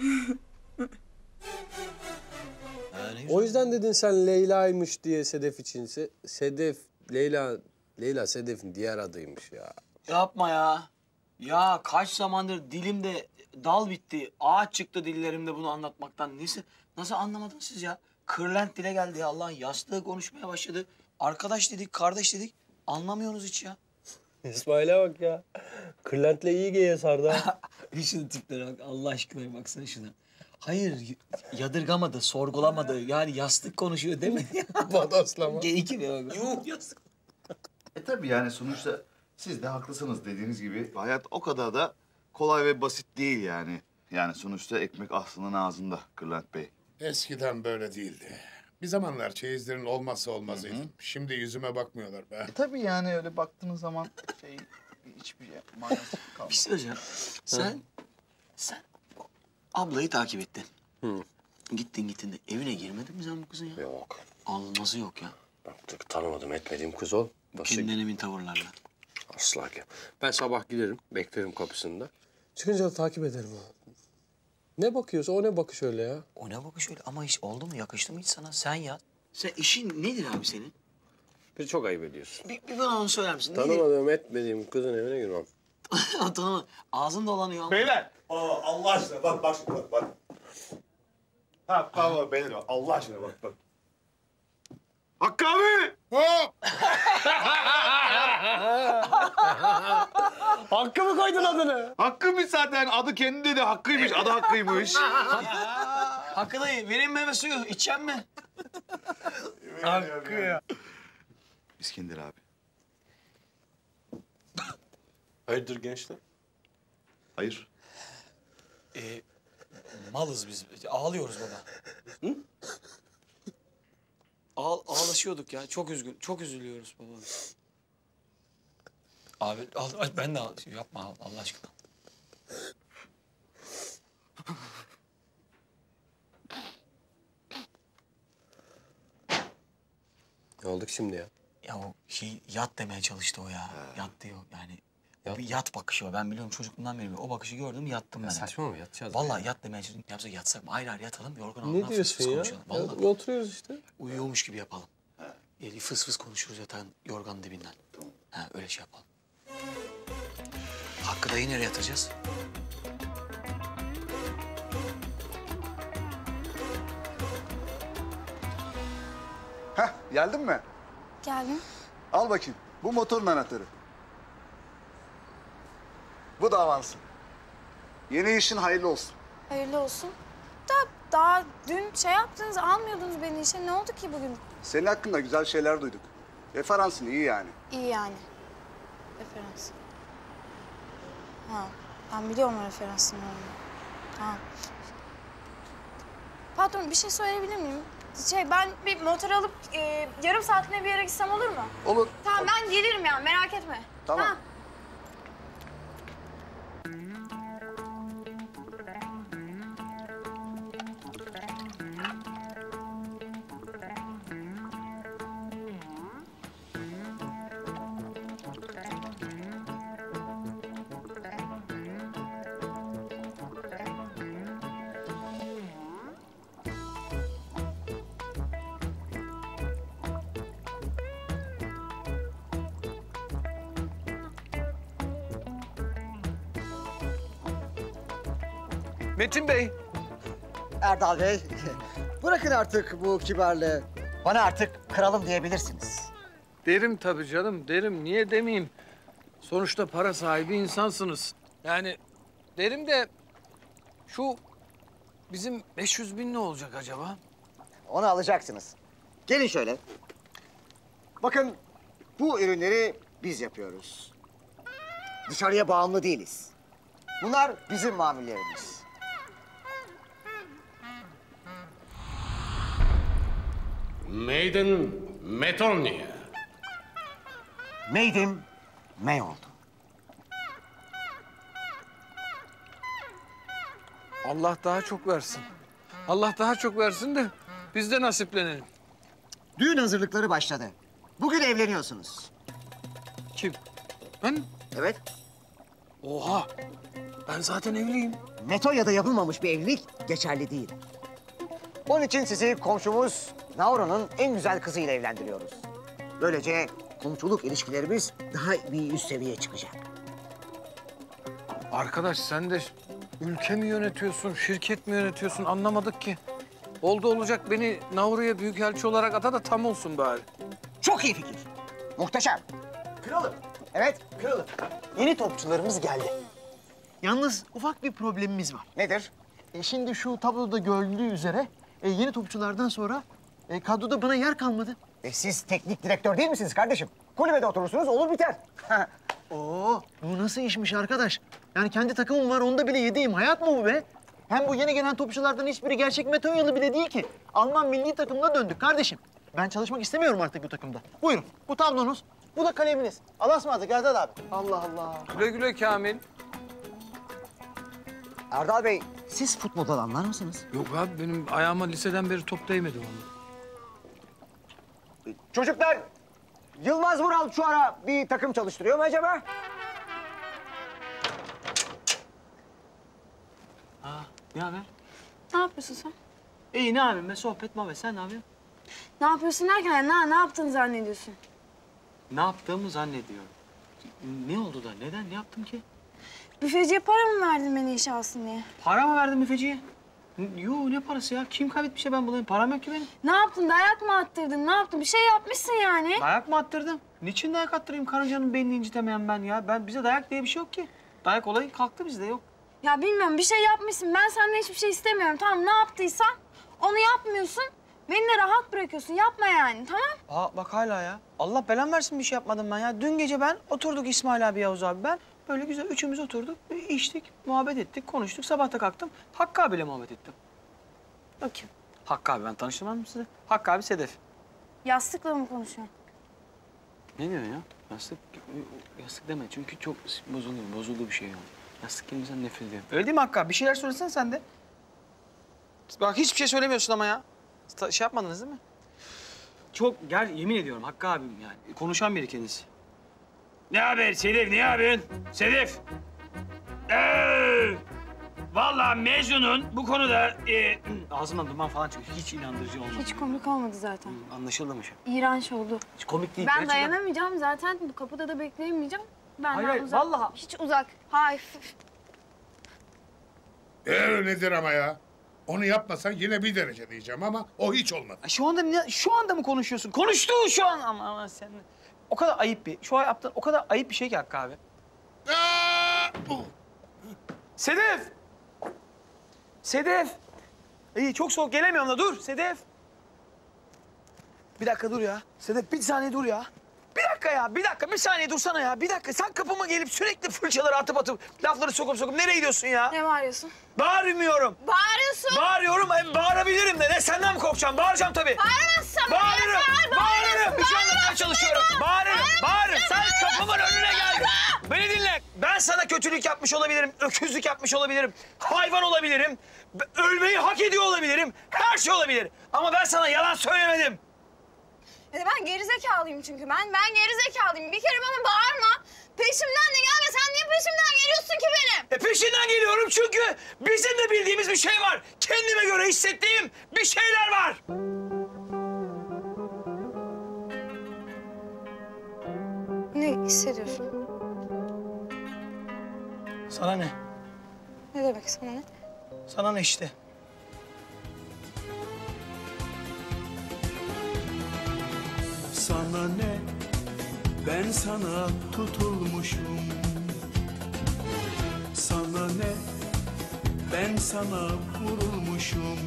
O yüzden dedin sen Leyla'ymış diye Sedef için. Se- Sedef, Leyla, Leyla Sedef'in diğer adıymış ya. Yapma ya. Ya kaç zamandır dilimde dal bitti. Ağaç çıktı dillerimde bunu anlatmaktan. Neyse nasıl anlamadınız siz ya? Kırlent dile geldi ya. Allah'ın yastığı konuşmaya başladı. Arkadaş dedik, kardeş dedik. Anlamıyorsunuz hiç ya. İsmail'e bak ya. Kırlentle iyi geye sardı ha. Bir şunun tiplere bak. Allah aşkına bir baksana şuna. Hayır, y- yadırgamadı, sorgulamadı. Yani yastık konuşuyor demedi ya. Bodoslama. Geyik mi bak? Yuh yastık. E tabii yani sonuçta siz de haklısınız dediğiniz gibi. Hayat o kadar da kolay ve basit değil yani. Yani sonuçta ekmek aslının ağzında Kırlent Bey. Eskiden böyle değildi. Bir zamanlar çeyizlerin olmazsa olmazıydı. Şimdi yüzüme bakmıyorlar be. E tabii yani öyle baktığınız zaman şey hiçbir şey manası kalmıyor. Bir şey söyleyeceğim. Sen, sen ablayı takip ettin. Hı. Gittin gittin de evine girmedin mi sen bu kızın ya? Yok. Allah nasıl yok ya? Artık tanımadım etmediğim kız ol. Nasıl? Kendinden emin tavırlarla. Asla gel. Ben sabah giderim, beklerim kapısında. Çıkınca da takip ederim abi. Ne bakıyorsa o ne bakış öyle ya? O ne bakış öyle ama hiç oldu mu? Yakıştı mı hiç sana? Sen ya. Sen işin nedir abi senin? Bir çok ayıp ediyorsun. Bir, bir bana onu söyler misin? Nedir? Tanımadığım, etmediğim kızın evine girmem. Tanıma. Ağzın dolanıyor ama. Beyler. Aa, Allah aşkına bak bak bak bak. Ha pardon beyler bak Allah aşkına bak bak. Hakkı abi! Hop! Hakkı mı koydun adını? Hakkıymış zaten. Adı kendi de Hakkıymış. Adı Hakkıymış. Hakkı dayı vereyim meyve suyu. İçecek mi? Hakkı ya. İskender abi. Hayırdır gençler? Hayır. Ee, malız biz. Ağlıyoruz baba. Hı? Ağ, ağlaşıyorduk ya. Çok üzgün. Çok üzülüyoruz baba. Abi al, ben de ağ- yapma Allah aşkına. Ne olduk şimdi ya? Ya o şey yat demeye çalıştı o ya. Yat diyor yani. O bir yat bakışı var. Ben biliyorum çocukluğumdan beri o bakışı gördüm yattım ben. Saçma mı yatacağız? Vallahi yat demeye çalıştım. Yapsak yatsak mı? Ayrı ayrı yatalım yorgun Ne altına fıs diyorsun fıs ya? konuşalım. Ya, Vallahi. oturuyoruz işte. Uyuyormuş gibi yapalım. Yani fıs fıs konuşuruz yatağın yorganın dibinden. Ha öyle şey yapalım. Hakkı dayı nereye yatıracağız? Heh, geldin mi? Geldim. Al bakayım. Bu motorun anahtarı. Bu da avansın. Yeni işin hayırlı olsun. Hayırlı olsun. Da daha dün şey yaptınız, almıyordunuz beni işe. Ne oldu ki bugün? Senin hakkında güzel şeyler duyduk. Referansın iyi yani. İyi yani. Referans. Ha, ben biliyorum o referansın olduğunu. Tamam. Patron bir şey söyleyebilir miyim? Şey ben bir motor alıp e, yarım saatine bir yere gitsem olur mu? Olur. Tamam ben gelirim ya merak etme. Tamam. Ha. Metin Bey. Erdal Bey, bırakın artık bu kibarlığı. Bana artık kralım diyebilirsiniz. Derim tabii canım, derim. Niye demeyeyim? Sonuçta para sahibi insansınız. Yani derim de şu bizim beş yüz bin ne olacak acaba? Onu alacaksınız. Gelin şöyle. Bakın, bu ürünleri biz yapıyoruz. Dışarıya bağımlı değiliz. Bunlar bizim mamullerimiz. Maiden Metonia. Maiden May oldu. Allah daha çok versin. Allah daha çok versin de biz de nasiplenelim. Düğün hazırlıkları başladı. Bugün evleniyorsunuz. Kim? Ben? Evet. Oha! Ben zaten evliyim. Metonya'da yapılmamış bir evlilik geçerli değil. Onun için sizi komşumuz Nauro'nun en güzel kızıyla evlendiriyoruz. Böylece komşuluk ilişkilerimiz daha bir üst seviyeye çıkacak. Arkadaş sen de ülke mi yönetiyorsun, şirket mi yönetiyorsun anlamadık ki. Oldu olacak beni Nauru'ya büyükelçi olarak ata da tam olsun bari. Çok iyi fikir. Muhteşem. Kralım. Evet. Kralım. Yeni topçularımız geldi. Yalnız ufak bir problemimiz var. Nedir? E şimdi şu tabloda görüldüğü üzere e, yeni topçulardan sonra e, kadroda bana yer kalmadı. E siz teknik direktör değil misiniz kardeşim? Kulübede oturursunuz olur biter. Oo, bu nasıl işmiş arkadaş? Yani kendi takımım var, onda bile yedeyim. Hayat mı bu be? Hem bu yeni gelen topçulardan hiçbiri gerçek Metonyalı bile değil ki. Alman milli takımına döndük kardeşim. Ben çalışmak istemiyorum artık bu takımda. Buyurun, bu tablonuz, bu da kaleminiz. Allah'a ısmarladık Erdal abi. Allah Allah. Güle güle Kamil. Erdal Bey, siz futboldan anlar mısınız? Yok abi benim ayağıma liseden beri top değmedi vallahi. Çocuklar, Yılmaz Vural şu ara bir takım çalıştırıyor mu acaba? Aa, ne haber? Ne yapıyorsun sen? İyi, ne yapayım be? Sohbet muhabbet. Sen ne yapıyorsun? Ne yapıyorsun derken yani ne, ne yaptığını zannediyorsun? Ne yaptığımı zannediyorum. Ne oldu da? Neden? Ne yaptım ki? Büfeciye para mı verdin beni işe alsın diye? Para mı verdin büfeciye? Yo, ne parası ya? Kim kaybetmiş ya, ben bulayım? Param yok ki benim. Ne yaptın? Dayak mı attırdın? Ne yaptın? Bir şey yapmışsın yani. Dayak mı attırdım? Niçin dayak attırayım karıncanın beynini incitemeyen ben ya? Ben bize dayak diye bir şey yok ki. Dayak olayı kalktı bizde, yok. Ya bilmiyorum, bir şey yapmışsın. Ben senden hiçbir şey istemiyorum. Tamam, ne yaptıysan onu yapmıyorsun. Beni de rahat bırakıyorsun. Yapma yani, tamam? Aa bak hala ya. Allah belamı versin, bir şey yapmadım ben ya. Dün gece ben oturduk İsmail abi, Yavuz abi, ben. Böyle güzel üçümüz oturduk, içtik, muhabbet ettik, konuştuk. Sabah da kalktım. Hakkı abiyle muhabbet ettim. O kim? Hakkı abi, ben tanıştırmam mı size? Hakkı abi Sedef. Yastıkla mı konuşuyorsun? Ne diyorsun ya? Yastık, yastık deme çünkü çok bozuluyor, bozuldu bir şey yani. Yastık kelimesinden nefret ediyorum. Öyle değil mi Hakkı abi? Bir şeyler söylesene sen de. Bak hiçbir şey söylemiyorsun ama ya. Ta- şey yapmadınız değil mi? Çok, gel yemin ediyorum Hakkı abim yani. Konuşan biri kendisi. Ne haber Sedef, ne yapıyorsun? Sedef! Ee, vallahi Mecnun'un bu konuda... E... Ağzımdan duman falan çıkıyor. Hiç inandırıcı olmadı. Hiç komik olmadı zaten. Anlaşıldı mı şey? İğrenç oldu. Hiç komik değil. Ben gerçekten. dayanamayacağım zaten. Bu kapıda da bekleyemeyeceğim. Benden Hayır, hayır, uzak. vallahi. Hiç uzak. Hayır. Ee, öyledir ama ya. Onu yapmasan yine bir derece diyeceğim ama o hiç olmadı. Şu anda ne, şu anda mı konuşuyorsun? Konuştu şu an ama, ama sen... O kadar ayıp bir, şu an yaptığın o kadar ayıp bir şey ki Hakkı abi. Sedef! Sedef! İyi, çok soğuk, gelemiyorum da dur Sedef. Bir dakika dur ya. Sedef bir saniye dur ya. Bir dakika ya, bir dakika, bir saniye dursana ya. Bir dakika, sen kapıma gelip sürekli fırçaları atıp atıp, lafları sokup sokup nereye gidiyorsun ya? Ne bağırıyorsun? Bağırmıyorum. Bağırıyorsun. Bağırıyorum, hem bağırabilirim de. Ne, senden mi korkacağım? Bağıracağım tabii. Bağıramazsın. Bağırırım, Bağır, bağırırım. Bir şey anlatmaya bağırıyorsun, çalışıyorum. Bağırırım, bağırırım. Sen kapımın önüne geldin. Beni dinle. Ben sana kötülük yapmış olabilirim, öküzlük yapmış olabilirim, hayvan olabilirim, ölmeyi hak ediyor olabilirim, her şey olabilir. Ama ben sana yalan söylemedim. E ben gerizekalıyım çünkü ben. Ben gerizekalıyım. Bir kere bana bağırma. Peşimden de gelme. Sen niye peşimden geliyorsun ki benim? E peşinden geliyorum çünkü bizim de bildiğimiz bir şey var. Kendime göre hissettiğim bir şeyler var. Ne hissediyorsun? Sana ne? Ne demek sana ne? Sana ne işte? Sana ne, ben sana tutulmuşum. Sana ne, ben sana vurulmuşum.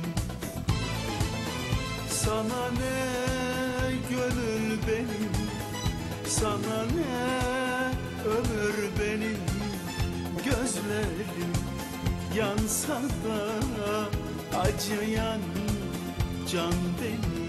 Sana ne, gönül benim. Sana ne, ömür benim. Gözlerim yansa da acıyan can benim.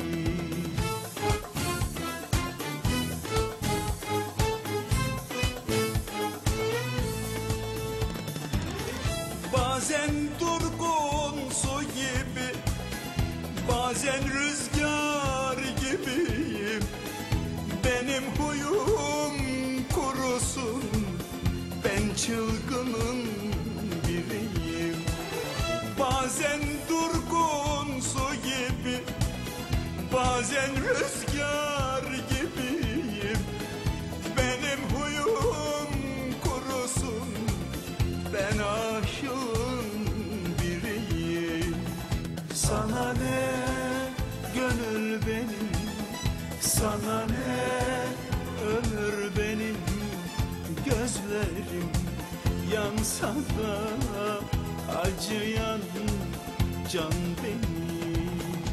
Bazen durgun su gibi, bazen rüzgar gibiyim. Benim huyum kurusun, ben çılgının biriyim. Bazen durgun su gibi, bazen rüzgar gibiyim. Benim huyum kurusun, ben aşığın biriyim. Sana ne, gönül benim. Sana ne, ömür benim. Gözlerim yansa da acıyan can benim.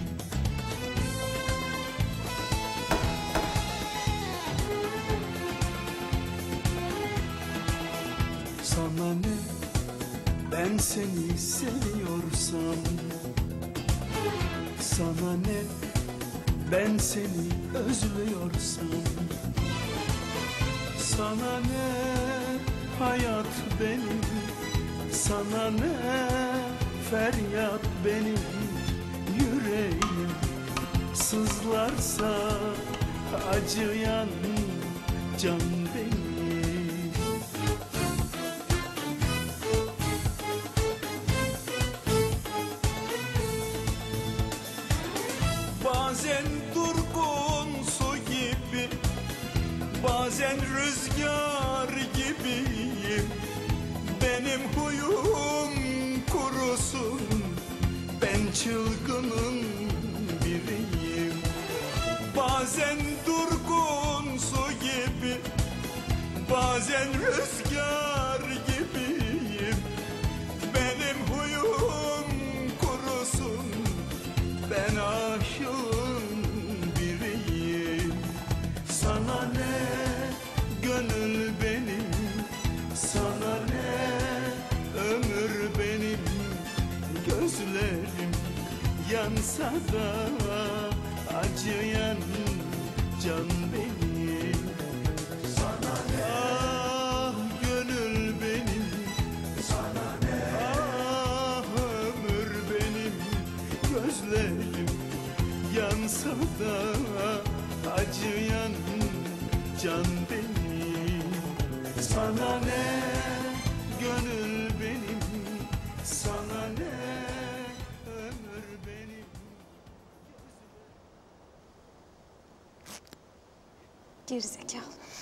Sana ne, ben seni seviyorsam. Sana ne, ben seni özlüyorsam. Sana ne, hayat benim. Sana ne, feryat benim. Yüreğim sızlarsa acıyan can benim. Bazen durgun su gibi, bazen rüzgar gibiyim. Benim huyum kurusun, ben çılgının biriyim. Bazen durgun su gibi, bazen rüzgar gibiyim. Benim huyum kurusun, ben aşığın biriyim. Sana ne gönül benim, sana ne ömür benim. Gözlerim yansa da acıyan can benim. Sana ne ah gönül benim, sana ne ah ömür benim. Gözlerim yansa da acıyan can benim. Sana ne gönül benim, sana ne ömür benim. Gerizekalı.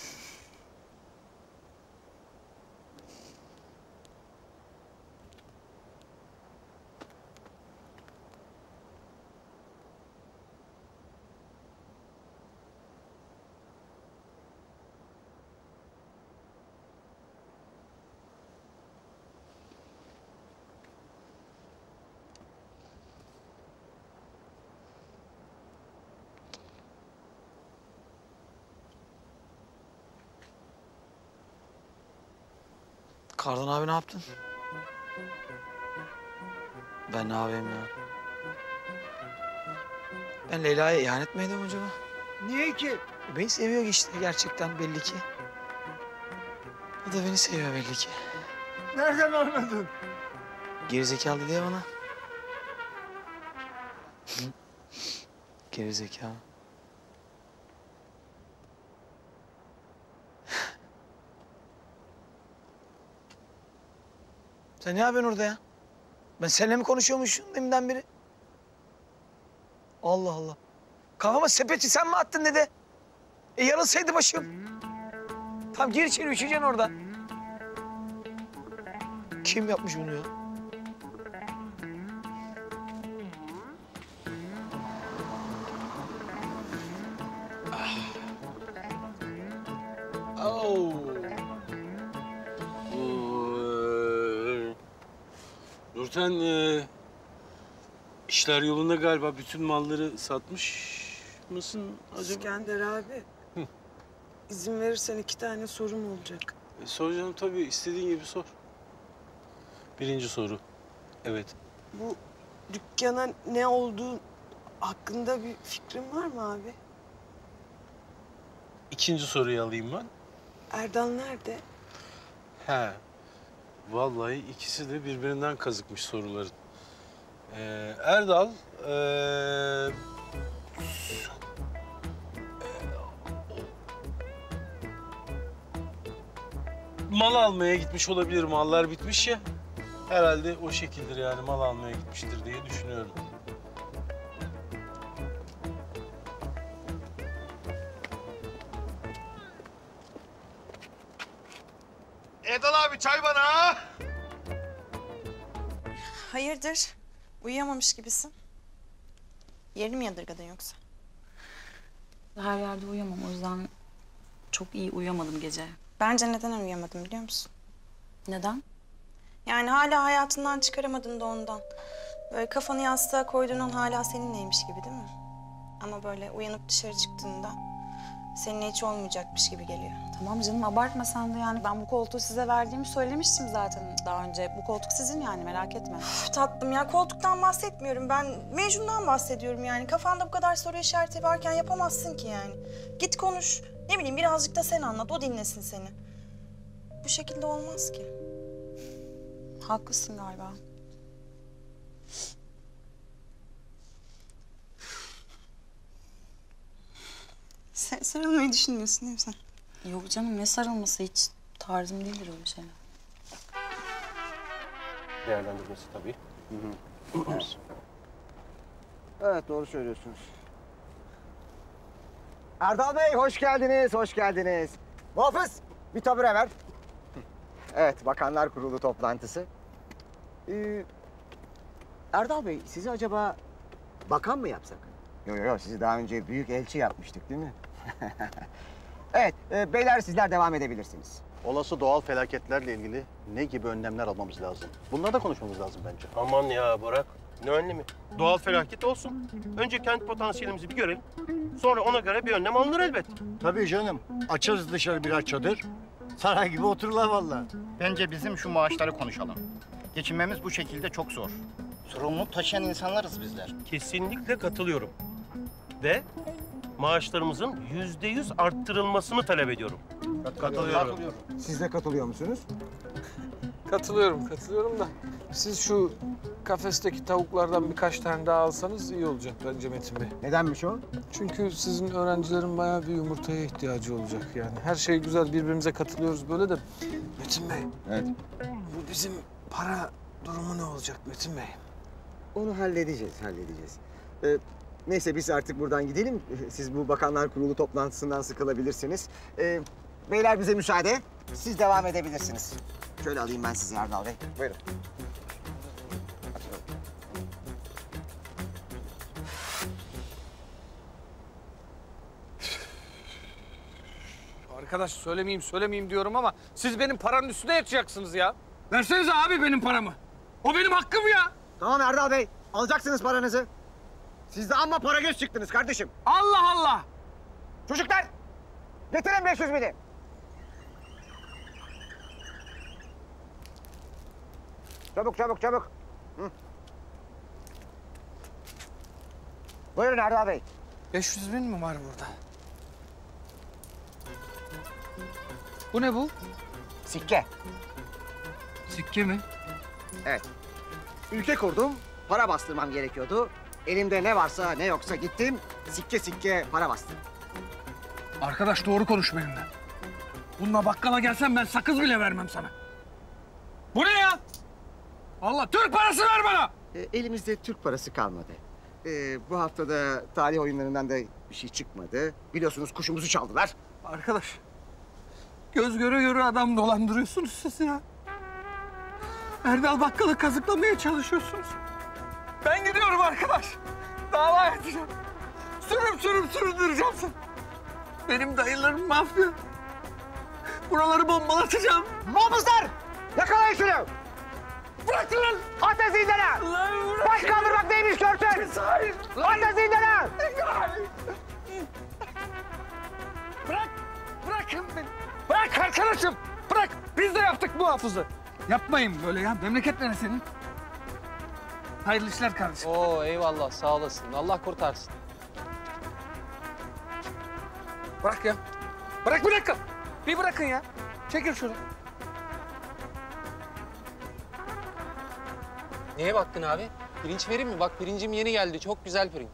Kardan abi ne yaptın? Ben ne yapayım ya? Ben Leyla'ya ihanet mi ediyorum acaba? Niye ki? Beni seviyor işte gerçekten belli ki. O da beni seviyor belli ki. Nereden anladın? Gerizekalı dedi ya bana. Hı? Gerizekalı. Sen ne yapıyorsun orada ya? Ben seninle mi konuşuyormuşum deminden beri? Allah Allah. Kafama sepeti sen mi attın dede? E yarılsaydı başım. Tamam gir içeri üşüyeceksin orada. Kim yapmış bunu ya? Oh. Nurten, e, işler yolunda galiba. Bütün malları satmış mısın acaba? İskender abi. Hı. İzin verirsen iki tane sorum olacak. E, sor canım tabii. İstediğin gibi sor. Birinci soru. Evet. Bu dükkana ne olduğu hakkında bir fikrin var mı abi? İkinci soruyu alayım ben. Erdal nerede? He. Vallahi ikisi de birbirinden kazıkmış soruların. Ee, Erdal, ee, mal almaya gitmiş olabilir. Mallar bitmiş ya. Herhalde o şekildir yani mal almaya gitmiştir diye düşünüyorum. Erdal abi çay bana. Hayırdır? Uyuyamamış gibisin. Yerini mi yadırgadın yoksa? Her yerde uyuyamam. O yüzden çok iyi uyuyamadım gece. Bence neden uyuyamadım biliyor musun? Neden? Yani hala hayatından çıkaramadın da ondan. Böyle kafanı yastığa koyduğun an hala seninleymiş gibi değil mi? Ama böyle uyanıp dışarı çıktığında seninle hiç olmayacakmış gibi geliyor. Tamam canım abartma sen de yani. Ben bu koltuğu size verdiğimi söylemiştim zaten daha önce. Bu koltuk sizin yani merak etme. Üf, tatlım ya koltuktan bahsetmiyorum. Ben Mecnun'dan bahsediyorum yani. Kafanda bu kadar soru işareti varken yapamazsın ki yani. Git konuş. Ne bileyim birazcık da sen anlat. O dinlesin seni. Bu şekilde olmaz ki. Haklısın galiba. Sen sarılmayı düşünmüyorsun değil mi sen? Yok canım, ne sarılması, hiç tarzım değildir öyle şeyler. Değerlendirmesi tabii. Hı hı. Evet. Evet, doğru söylüyorsunuz. Erdal Bey, hoş geldiniz, hoş geldiniz. Muhafız, bir tabure ver. Evet, Bakanlar Kurulu toplantısı. Ee, Erdal Bey, sizi acaba bakan mı yapsak? Yok yok, yo, sizi daha önce büyük elçi yapmıştık değil mi? Evet, e, beyler sizler devam edebilirsiniz. Olası doğal felaketlerle ilgili ne gibi önlemler almamız lazım? Bunları da konuşmamız lazım bence. Aman ya Burak. Ne önlemi? Doğal felaket olsun. Önce kendi potansiyelimizi bir görelim. Sonra ona göre bir önlem alınır elbet. Tabii canım. Açarız dışarı birer çadır. Saray gibi otururlar vallahi. Bence bizim şu maaşları konuşalım. Geçinmemiz bu şekilde çok zor. Sorumluluk taşıyan insanlarız bizler. Kesinlikle katılıyorum. Ve maaşlarımızın yüzde yüz arttırılmasını talep ediyorum. Katılıyorum. Siz de katılıyor musunuz? Katılıyorum, katılıyorum da siz şu kafesteki tavuklardan birkaç tane daha alsanız iyi olacak bence Metin Bey. Nedenmiş o? Çünkü sizin öğrencilerin bayağı bir yumurtaya ihtiyacı olacak yani. Her şey güzel, birbirimize katılıyoruz böyle de. Metin Bey. Evet. Bu bizim para durumu ne olacak Metin Bey? Onu halledeceğiz, halledeceğiz. Ee, neyse biz artık buradan gidelim. Siz bu Bakanlar Kurulu toplantısından sıkılabilirsiniz. Ee, beyler bize müsaade. Siz devam edebilirsiniz. Şöyle alayım ben sizi Erdal Bey. Buyurun. Arkadaş söylemeyeyim söylemeyeyim diyorum ama siz benim paranın üstüne yatacaksınız ya. Versenize abi benim paramı. O benim hakkım ya. Tamam Erdal Bey, alacaksınız paranızı. Siz de amma para göz çıktınız kardeşim. Allah Allah! Çocuklar, getirin beş yüz bini. Çabuk, çabuk, çabuk. Hı. Buyurun Erdal Bey. beş yüz bin mi var burada? Bu ne bu? Sikke. Sikke mi? Evet. Ülke kurdum, para bastırmam gerekiyordu. Elimde ne varsa ne yoksa gittim, sikke sikke para bastım. Arkadaş doğru konuş benimle. Bununla bakkala gelsen ben sakız bile vermem sana. Bu ne ya? Allah Türk parası ver bana! E, elimizde Türk parası kalmadı. E, bu haftada tarih oyunlarından da bir şey çıkmadı. Biliyorsunuz kuşumuzu çaldılar. Arkadaş, göz göre göre adam dolandırıyorsunuz siz ya. Erdal Bakkal'ı kazıklamaya çalışıyorsunuz. Ben gidiyorum arkadaş. Dava edeceğim. Sürüm sürüm sürdüreceğim seni. Benim dayılarım mafya. Buraları bombalatacağım. Muhafızlar! Yakalayın şunu! Bırakın lan! Atın zindana! Baş kaldırmak neymiş görsün! Hayır! Atın zindana! Bırak! Bırakın beni! Bırak arkadaşım! Bırak! Biz de yaptık muhafızı. Yapmayın böyle ya. Memleket neresi senin? Hayırlı işler kardeşim. Oo eyvallah sağ olasın. Allah kurtarsın. Bırak ya. Bırak bir dakika. Bir bırakın ya. Çekil şunu. Neye baktın abi? Pirinç vereyim mi? Bak pirincim yeni geldi. Çok güzel pirinç.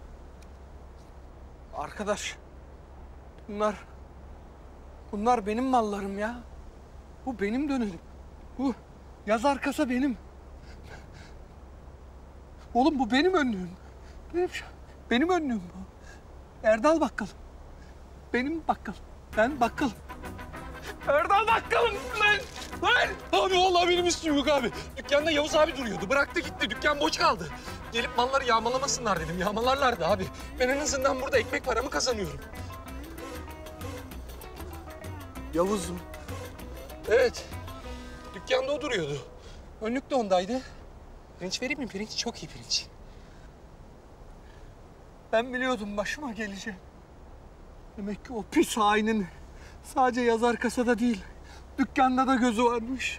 Arkadaş. Bunlar... Bunlar benim mallarım ya. Bu benim dönerim. Bu yazar kasa benim. Oğlum bu benim önlüğüm. Benim, benim önlüğüm bu. Erdal Bakkal. Benim bakkal. Ben bakkalım. Erdal Bakkalım ben. Ben. Abi vallahi benim üstüm yok abi. Dükkanda Yavuz abi duruyordu. Bıraktı gitti. Dükkan boş kaldı. Gelip malları yağmalamasınlar dedim. Yağmalarlardı abi. Ben en azından burada ekmek paramı kazanıyorum. Yavuz mu? Evet. Dükkanda o duruyordu. Önlük de ondaydı. Pirinç vereyim mi? Pirinç çok iyi pirinç. Ben biliyordum başıma geleceğini. Demek ki o pis hainin sadece yazar kasada değil, dükkanda da gözü varmış.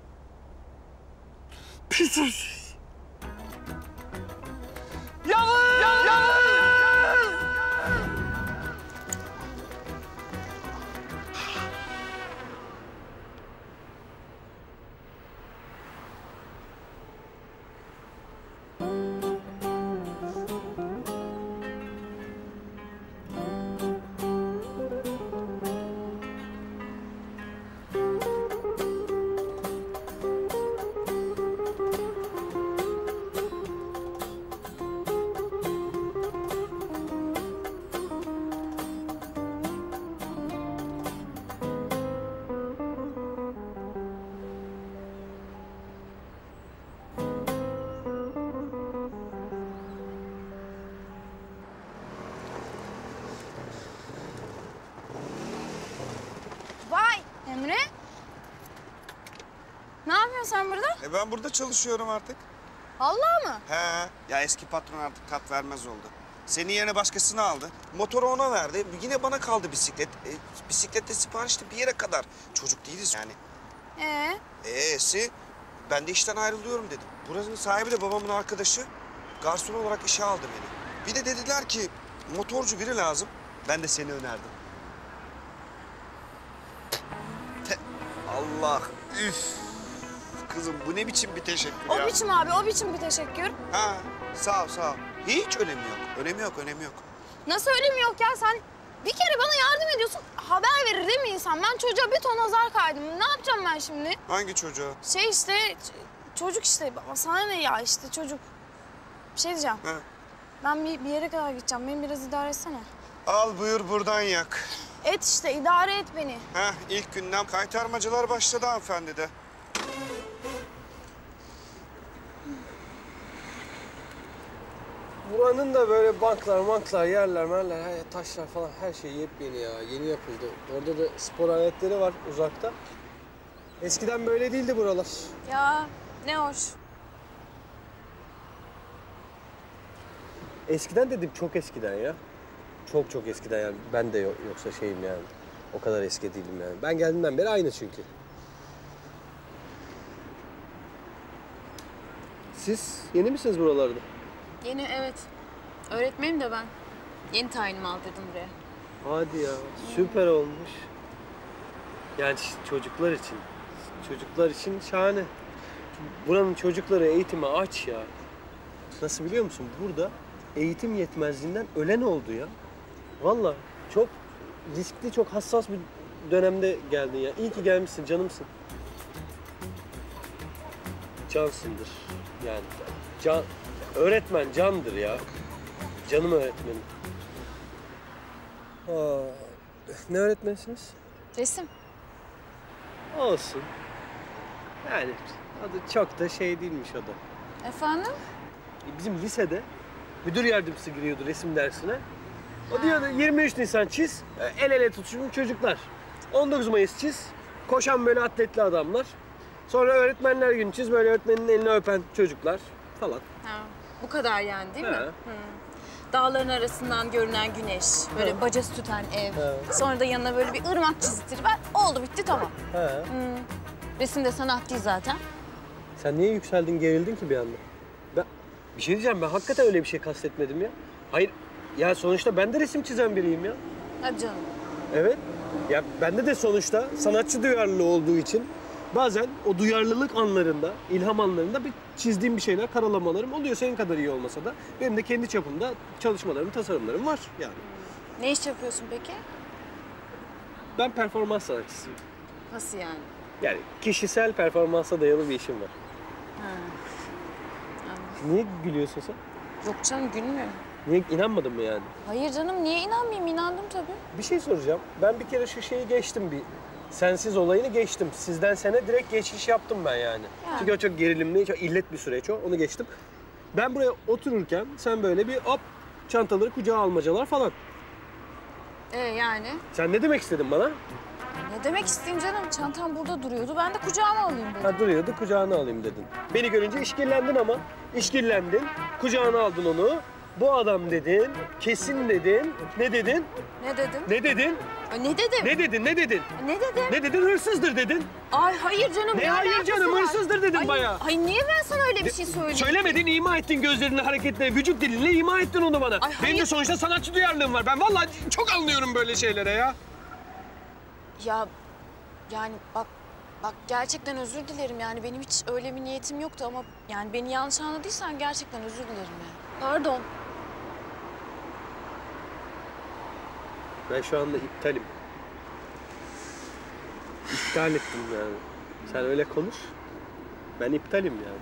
Pis hırsız. Yavuz! Yavuz! Emre? Ne yapıyorsun sen burada? E ben burada çalışıyorum artık. Vallahi mı? He. Ya eski patron artık kat vermez oldu. Senin yerine başkasını aldı. Motoru ona verdi. Yine bana kaldı bisiklet. E, bisiklette siparişti bir yere kadar. Çocuk değiliz yani. Ee? E'si ben de işten ayrılıyorum dedim. Buranın sahibi de babamın arkadaşı. Garson olarak işe aldı beni. Bir de dediler ki motorcu biri lazım. Ben de seni önerdim. Te Allah üf. Kızım bu ne biçim bir teşekkür O ya? biçim abi, o biçim bir teşekkür. Ha, sağ ol, sağ ol. Hiç önemi yok. Önemi yok, önemi yok. Nasıl önemi yok ya? Sen bir kere bana yardım ediyorsun. Haber verir değil mi insan? Ben çocuğa bir ton azar kaydım. Ne yapacağım ben şimdi? Hangi çocuğa? Şey işte, ç- çocuk işte. Ama sana ne ya işte çocuk. Bir şey diyeceğim. Ha. Ben bir, bir yere kadar gideceğim. Beni biraz idare etsene. Al buyur buradan yak. Et işte, idare et beni. Heh, ilk günden kaytarmacılar başladı hanımefendi de. Buranın da böyle banklar, manklar, yerler, merler, her- taşlar falan her şey yepyeni ya. Yeni yapıldı. Orada da spor aletleri var uzakta. Eskiden böyle değildi buralar. Ya ne hoş. Eskiden dedim çok eskiden ya. Çok çok eskiden yani. Ben de yok, yoksa şeyim yani. O kadar eski değilim yani. Ben geldiğimden beri aynı çünkü. Siz yeni misiniz buralarda? Yeni evet. Öğretmenim de ben. Yeni tayinimi aldırdım buraya. Hadi ya, süper olmuş. Yani ç- çocuklar için, çocuklar için şahane. Buranın çocukları eğitime aç ya. Nasıl biliyor musun? Burada eğitim yetmezliğinden ölen oldu ya. Vallahi çok riskli, çok hassas bir dönemde geldin ya. İyi ki gelmişsin, canımsın. Cansındır yani. Can, öğretmen candır ya. Canım öğretmenim. Aa, ne öğretmensiniz? Resim. Olsun. Yani adı çok da şey değilmiş o da. Efendim? Bizim lisede müdür yardımcısı giriyordu resim dersine. O diyordu yirmi üç Nisan çiz, el ele tutuşun çocuklar. on dokuz Mayıs çiz, koşan böyle atletli adamlar. Sonra öğretmenler günü çiz, böyle öğretmenin elini öpen çocuklar falan. Ha, bu kadar yani değil mi? He. Hı. Dağların arasından görünen güneş, böyle He. bacası tüten ev. He. Sonra da yanına böyle bir ırmak çizdirver. Oldu bitti tamam. He. Hı. Resim de sanat değil zaten. Sen niye yükseldin, gerildin ki bir anda? Ben bir şey diyeceğim, ben hakikaten öyle bir şey kastetmedim ya. Hayır, ya sonuçta ben de resim çizen biriyim ya. Hadi canım. Evet. Ya bende de sonuçta sanatçı duyarlılığı olduğu için bazen o duyarlılık anlarında, ilham anlarında bir çizdiğim bir şeyler, karalamalarım oluyor. Senin kadar iyi olmasa da benim de kendi çapımda çalışmalarım, tasarımlarım var yani. Ne iş yapıyorsun peki? Ben performans sanatçısıyım. Nasıl yani? Yani kişisel performansa dayalı bir işim var. Ha. Niye gülüyorsun sen? Yok canım gülmüyorum. Niye inanmadın mı yani? Hayır canım niye inanmayayım? İnandım tabii. Bir şey soracağım. Ben bir kere şu şeyi geçtim bir. Sensiz olayını geçtim. Sizden sene direkt geçiş yaptım ben yani. Yani. Çünkü o çok gerilimli, çok illet bir süreç o. Onu geçtim. Ben buraya otururken sen böyle bir hop çantaları kucağa almacalar falan. Ee yani? Sen ne demek istedin bana? Ne demek isteyeyim canım? Çantam burada duruyordu. Ben de kucağıma alayım dedim. Ha duruyordu, kucağına alayım dedin. Beni görünce işkillendin ama. İşkillendin, kucağına aldın onu. Bu adam dedin, kesin dedin. Ne dedin? Ne dedim? Ne dedin? Ay, ne dedim? Ne dedin, ne dedin? Ne dedim? Ne dedin? Hırsızdır dedin. Ay hayır canım. Ne hayır alakası canım, var? hırsızdır dedim Ay, bayağı. Ay niye ben sana öyle bir şey söyleyeyim? Söylemedin, ima ettin gözlerinle, hareketlerine, vücut dilinle ima ettin onu bana. Ay, Benim hayır. de sonuçta sanatçı duyarlılığım var. Ben vallahi çok anlıyorum böyle şeylere ya. Ya yani bak bak gerçekten özür dilerim yani benim hiç öyle bir niyetim yoktu ama yani beni yanlış anladıysan gerçekten özür dilerim yani. Pardon. Ben şu anda iptalim. İptal ettim yani. Sen öyle konuş. Ben iptalim yani.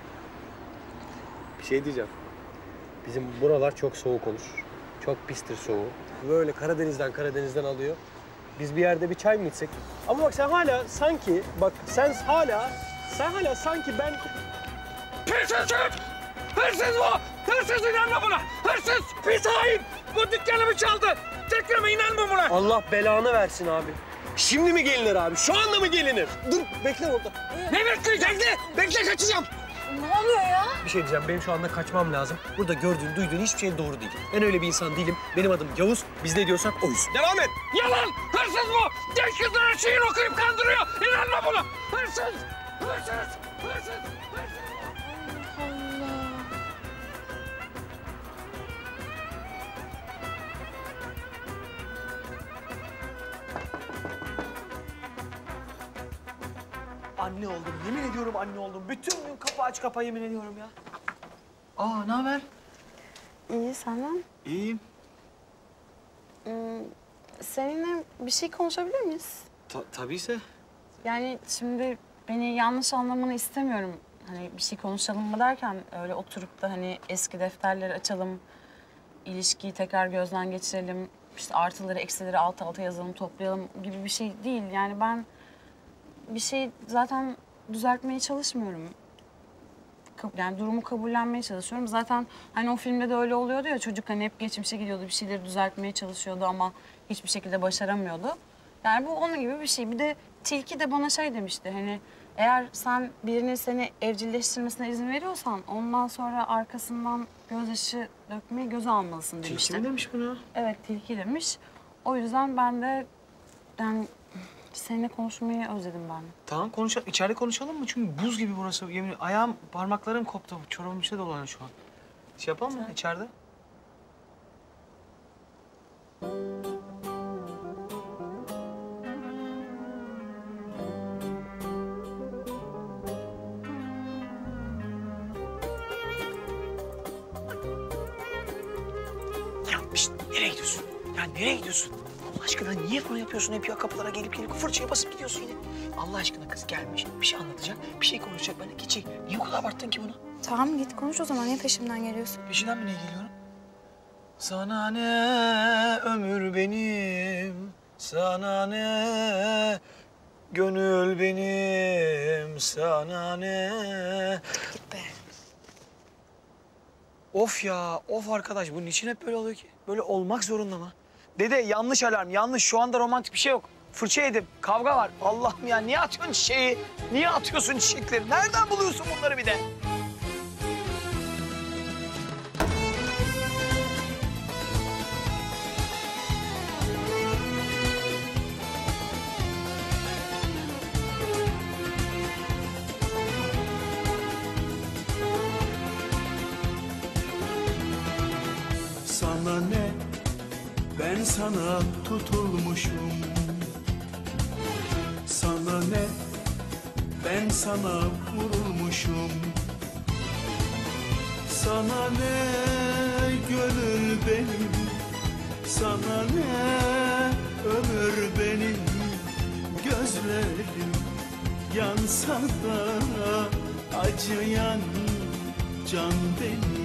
Bir şey diyeceğim. Bizim buralar çok soğuk olur. Çok pistir soğuğu. Böyle Karadeniz'den Karadeniz'den alıyor. Biz bir yerde bir çay mı içsek? Ama bak sen hala sanki, bak sen hala, sen hala sanki ben... Hırsız! Hırsız bu! Hırsız inanma buna! Hırsız! Pis hain! Bu dükkanımı çaldı! Tekrarıma inanma buna! Allah belanı versin abi. Şimdi mi gelinir abi? Şu anda mı gelinir? Dur bekle orada. Ne bekleyeceksin? Bekle, bekle kaçacağım. Ne oluyor ya? Bir şey diyeceğim, benim şu anda kaçmam lazım. Burada gördüğün, duyduğun hiçbir şey doğru değil. Ben öyle bir insan değilim. Benim adım Yavuz, biz ne diyorsak oyuz. Devam et. Yalan! Hırsız bu! Genç kızlara şiir okuyup kandırıyor. İnanma buna! Hırsız! Hırsız! Hırsız! Hırsız! Allah. Anne oldum, yemin ediyorum anne oldum. Bütün gün kapı aç kapa yemin ediyorum ya. Aa ne haber? İyi, senden? İyiyim. Hmm, seninle bir şey konuşabilir miyiz? Ta tabiiyse. Yani şimdi beni yanlış anlamanı istemiyorum. Hani bir şey konuşalım mı derken öyle oturup da hani eski defterleri açalım, ilişkiyi tekrar gözden geçirelim, işte artıları eksileri alt alta yazalım, toplayalım gibi bir şey değil. Yani ben bir şey zaten düzeltmeye çalışmıyorum. Yani durumu kabullenmeye çalışıyorum. Zaten hani o filmde de öyle oluyordu ya, çocuk hani hep geçmişe gidiyordu, bir şeyleri düzeltmeye çalışıyordu ama hiçbir şekilde başaramıyordu. Yani bu onun gibi bir şey. Bir de Tilki de bana şey demişti, hani eğer sen birinin seni evcilleştirmesine izin veriyorsan ondan sonra arkasından gözyaşı dökmeyi göze almalısın demişti. Tilki mi demiş bunu? Evet, Tilki demiş. O yüzden ben de yani seninle konuşmayı özledim ben. Tamam konuşalım. İçeride konuşalım mı? Çünkü buz gibi burası. Yemin ayağım, parmaklarım koptu. Çorabım içine dolanıyor şu an. Şey yapalım mı içeride? Ya şişt, nereye gidiyorsun? Ya nereye gidiyorsun? Allah aşkına niye bunu yapıyorsun hep ya? Kapılara gelip gelip fırçaya basıp gidiyorsun yine. Allah aşkına kız gelmiş, bir şey anlatacak, bir şey konuşacak, böyle geçecek. Niye o kadar abarttın ki bunu? Tamam git konuş o zaman. Niye peşimden geliyorsun? Peşinden mi niye geliyorum? Sana ne ömür benim, sana ne gönül benim, sana ne... Git be. Of ya, of arkadaş. Bu niçin hep böyle oluyor ki? Böyle olmak zorunda mı? Dede yanlış alarm, yanlış. Şu anda romantik bir şey yok. Fırça yedim, kavga var. Allah'ım ya niye atıyorsun çiçeği? Niye atıyorsun çiçekleri? Nereden buluyorsun bunları bir de? Sana ne, ben sana tutulmuşum. Sana ne, ben sana vurulmuşum. Sana ne gönül benim, sana ne ömür benim. Gözlerim yansa da acıyan can benim.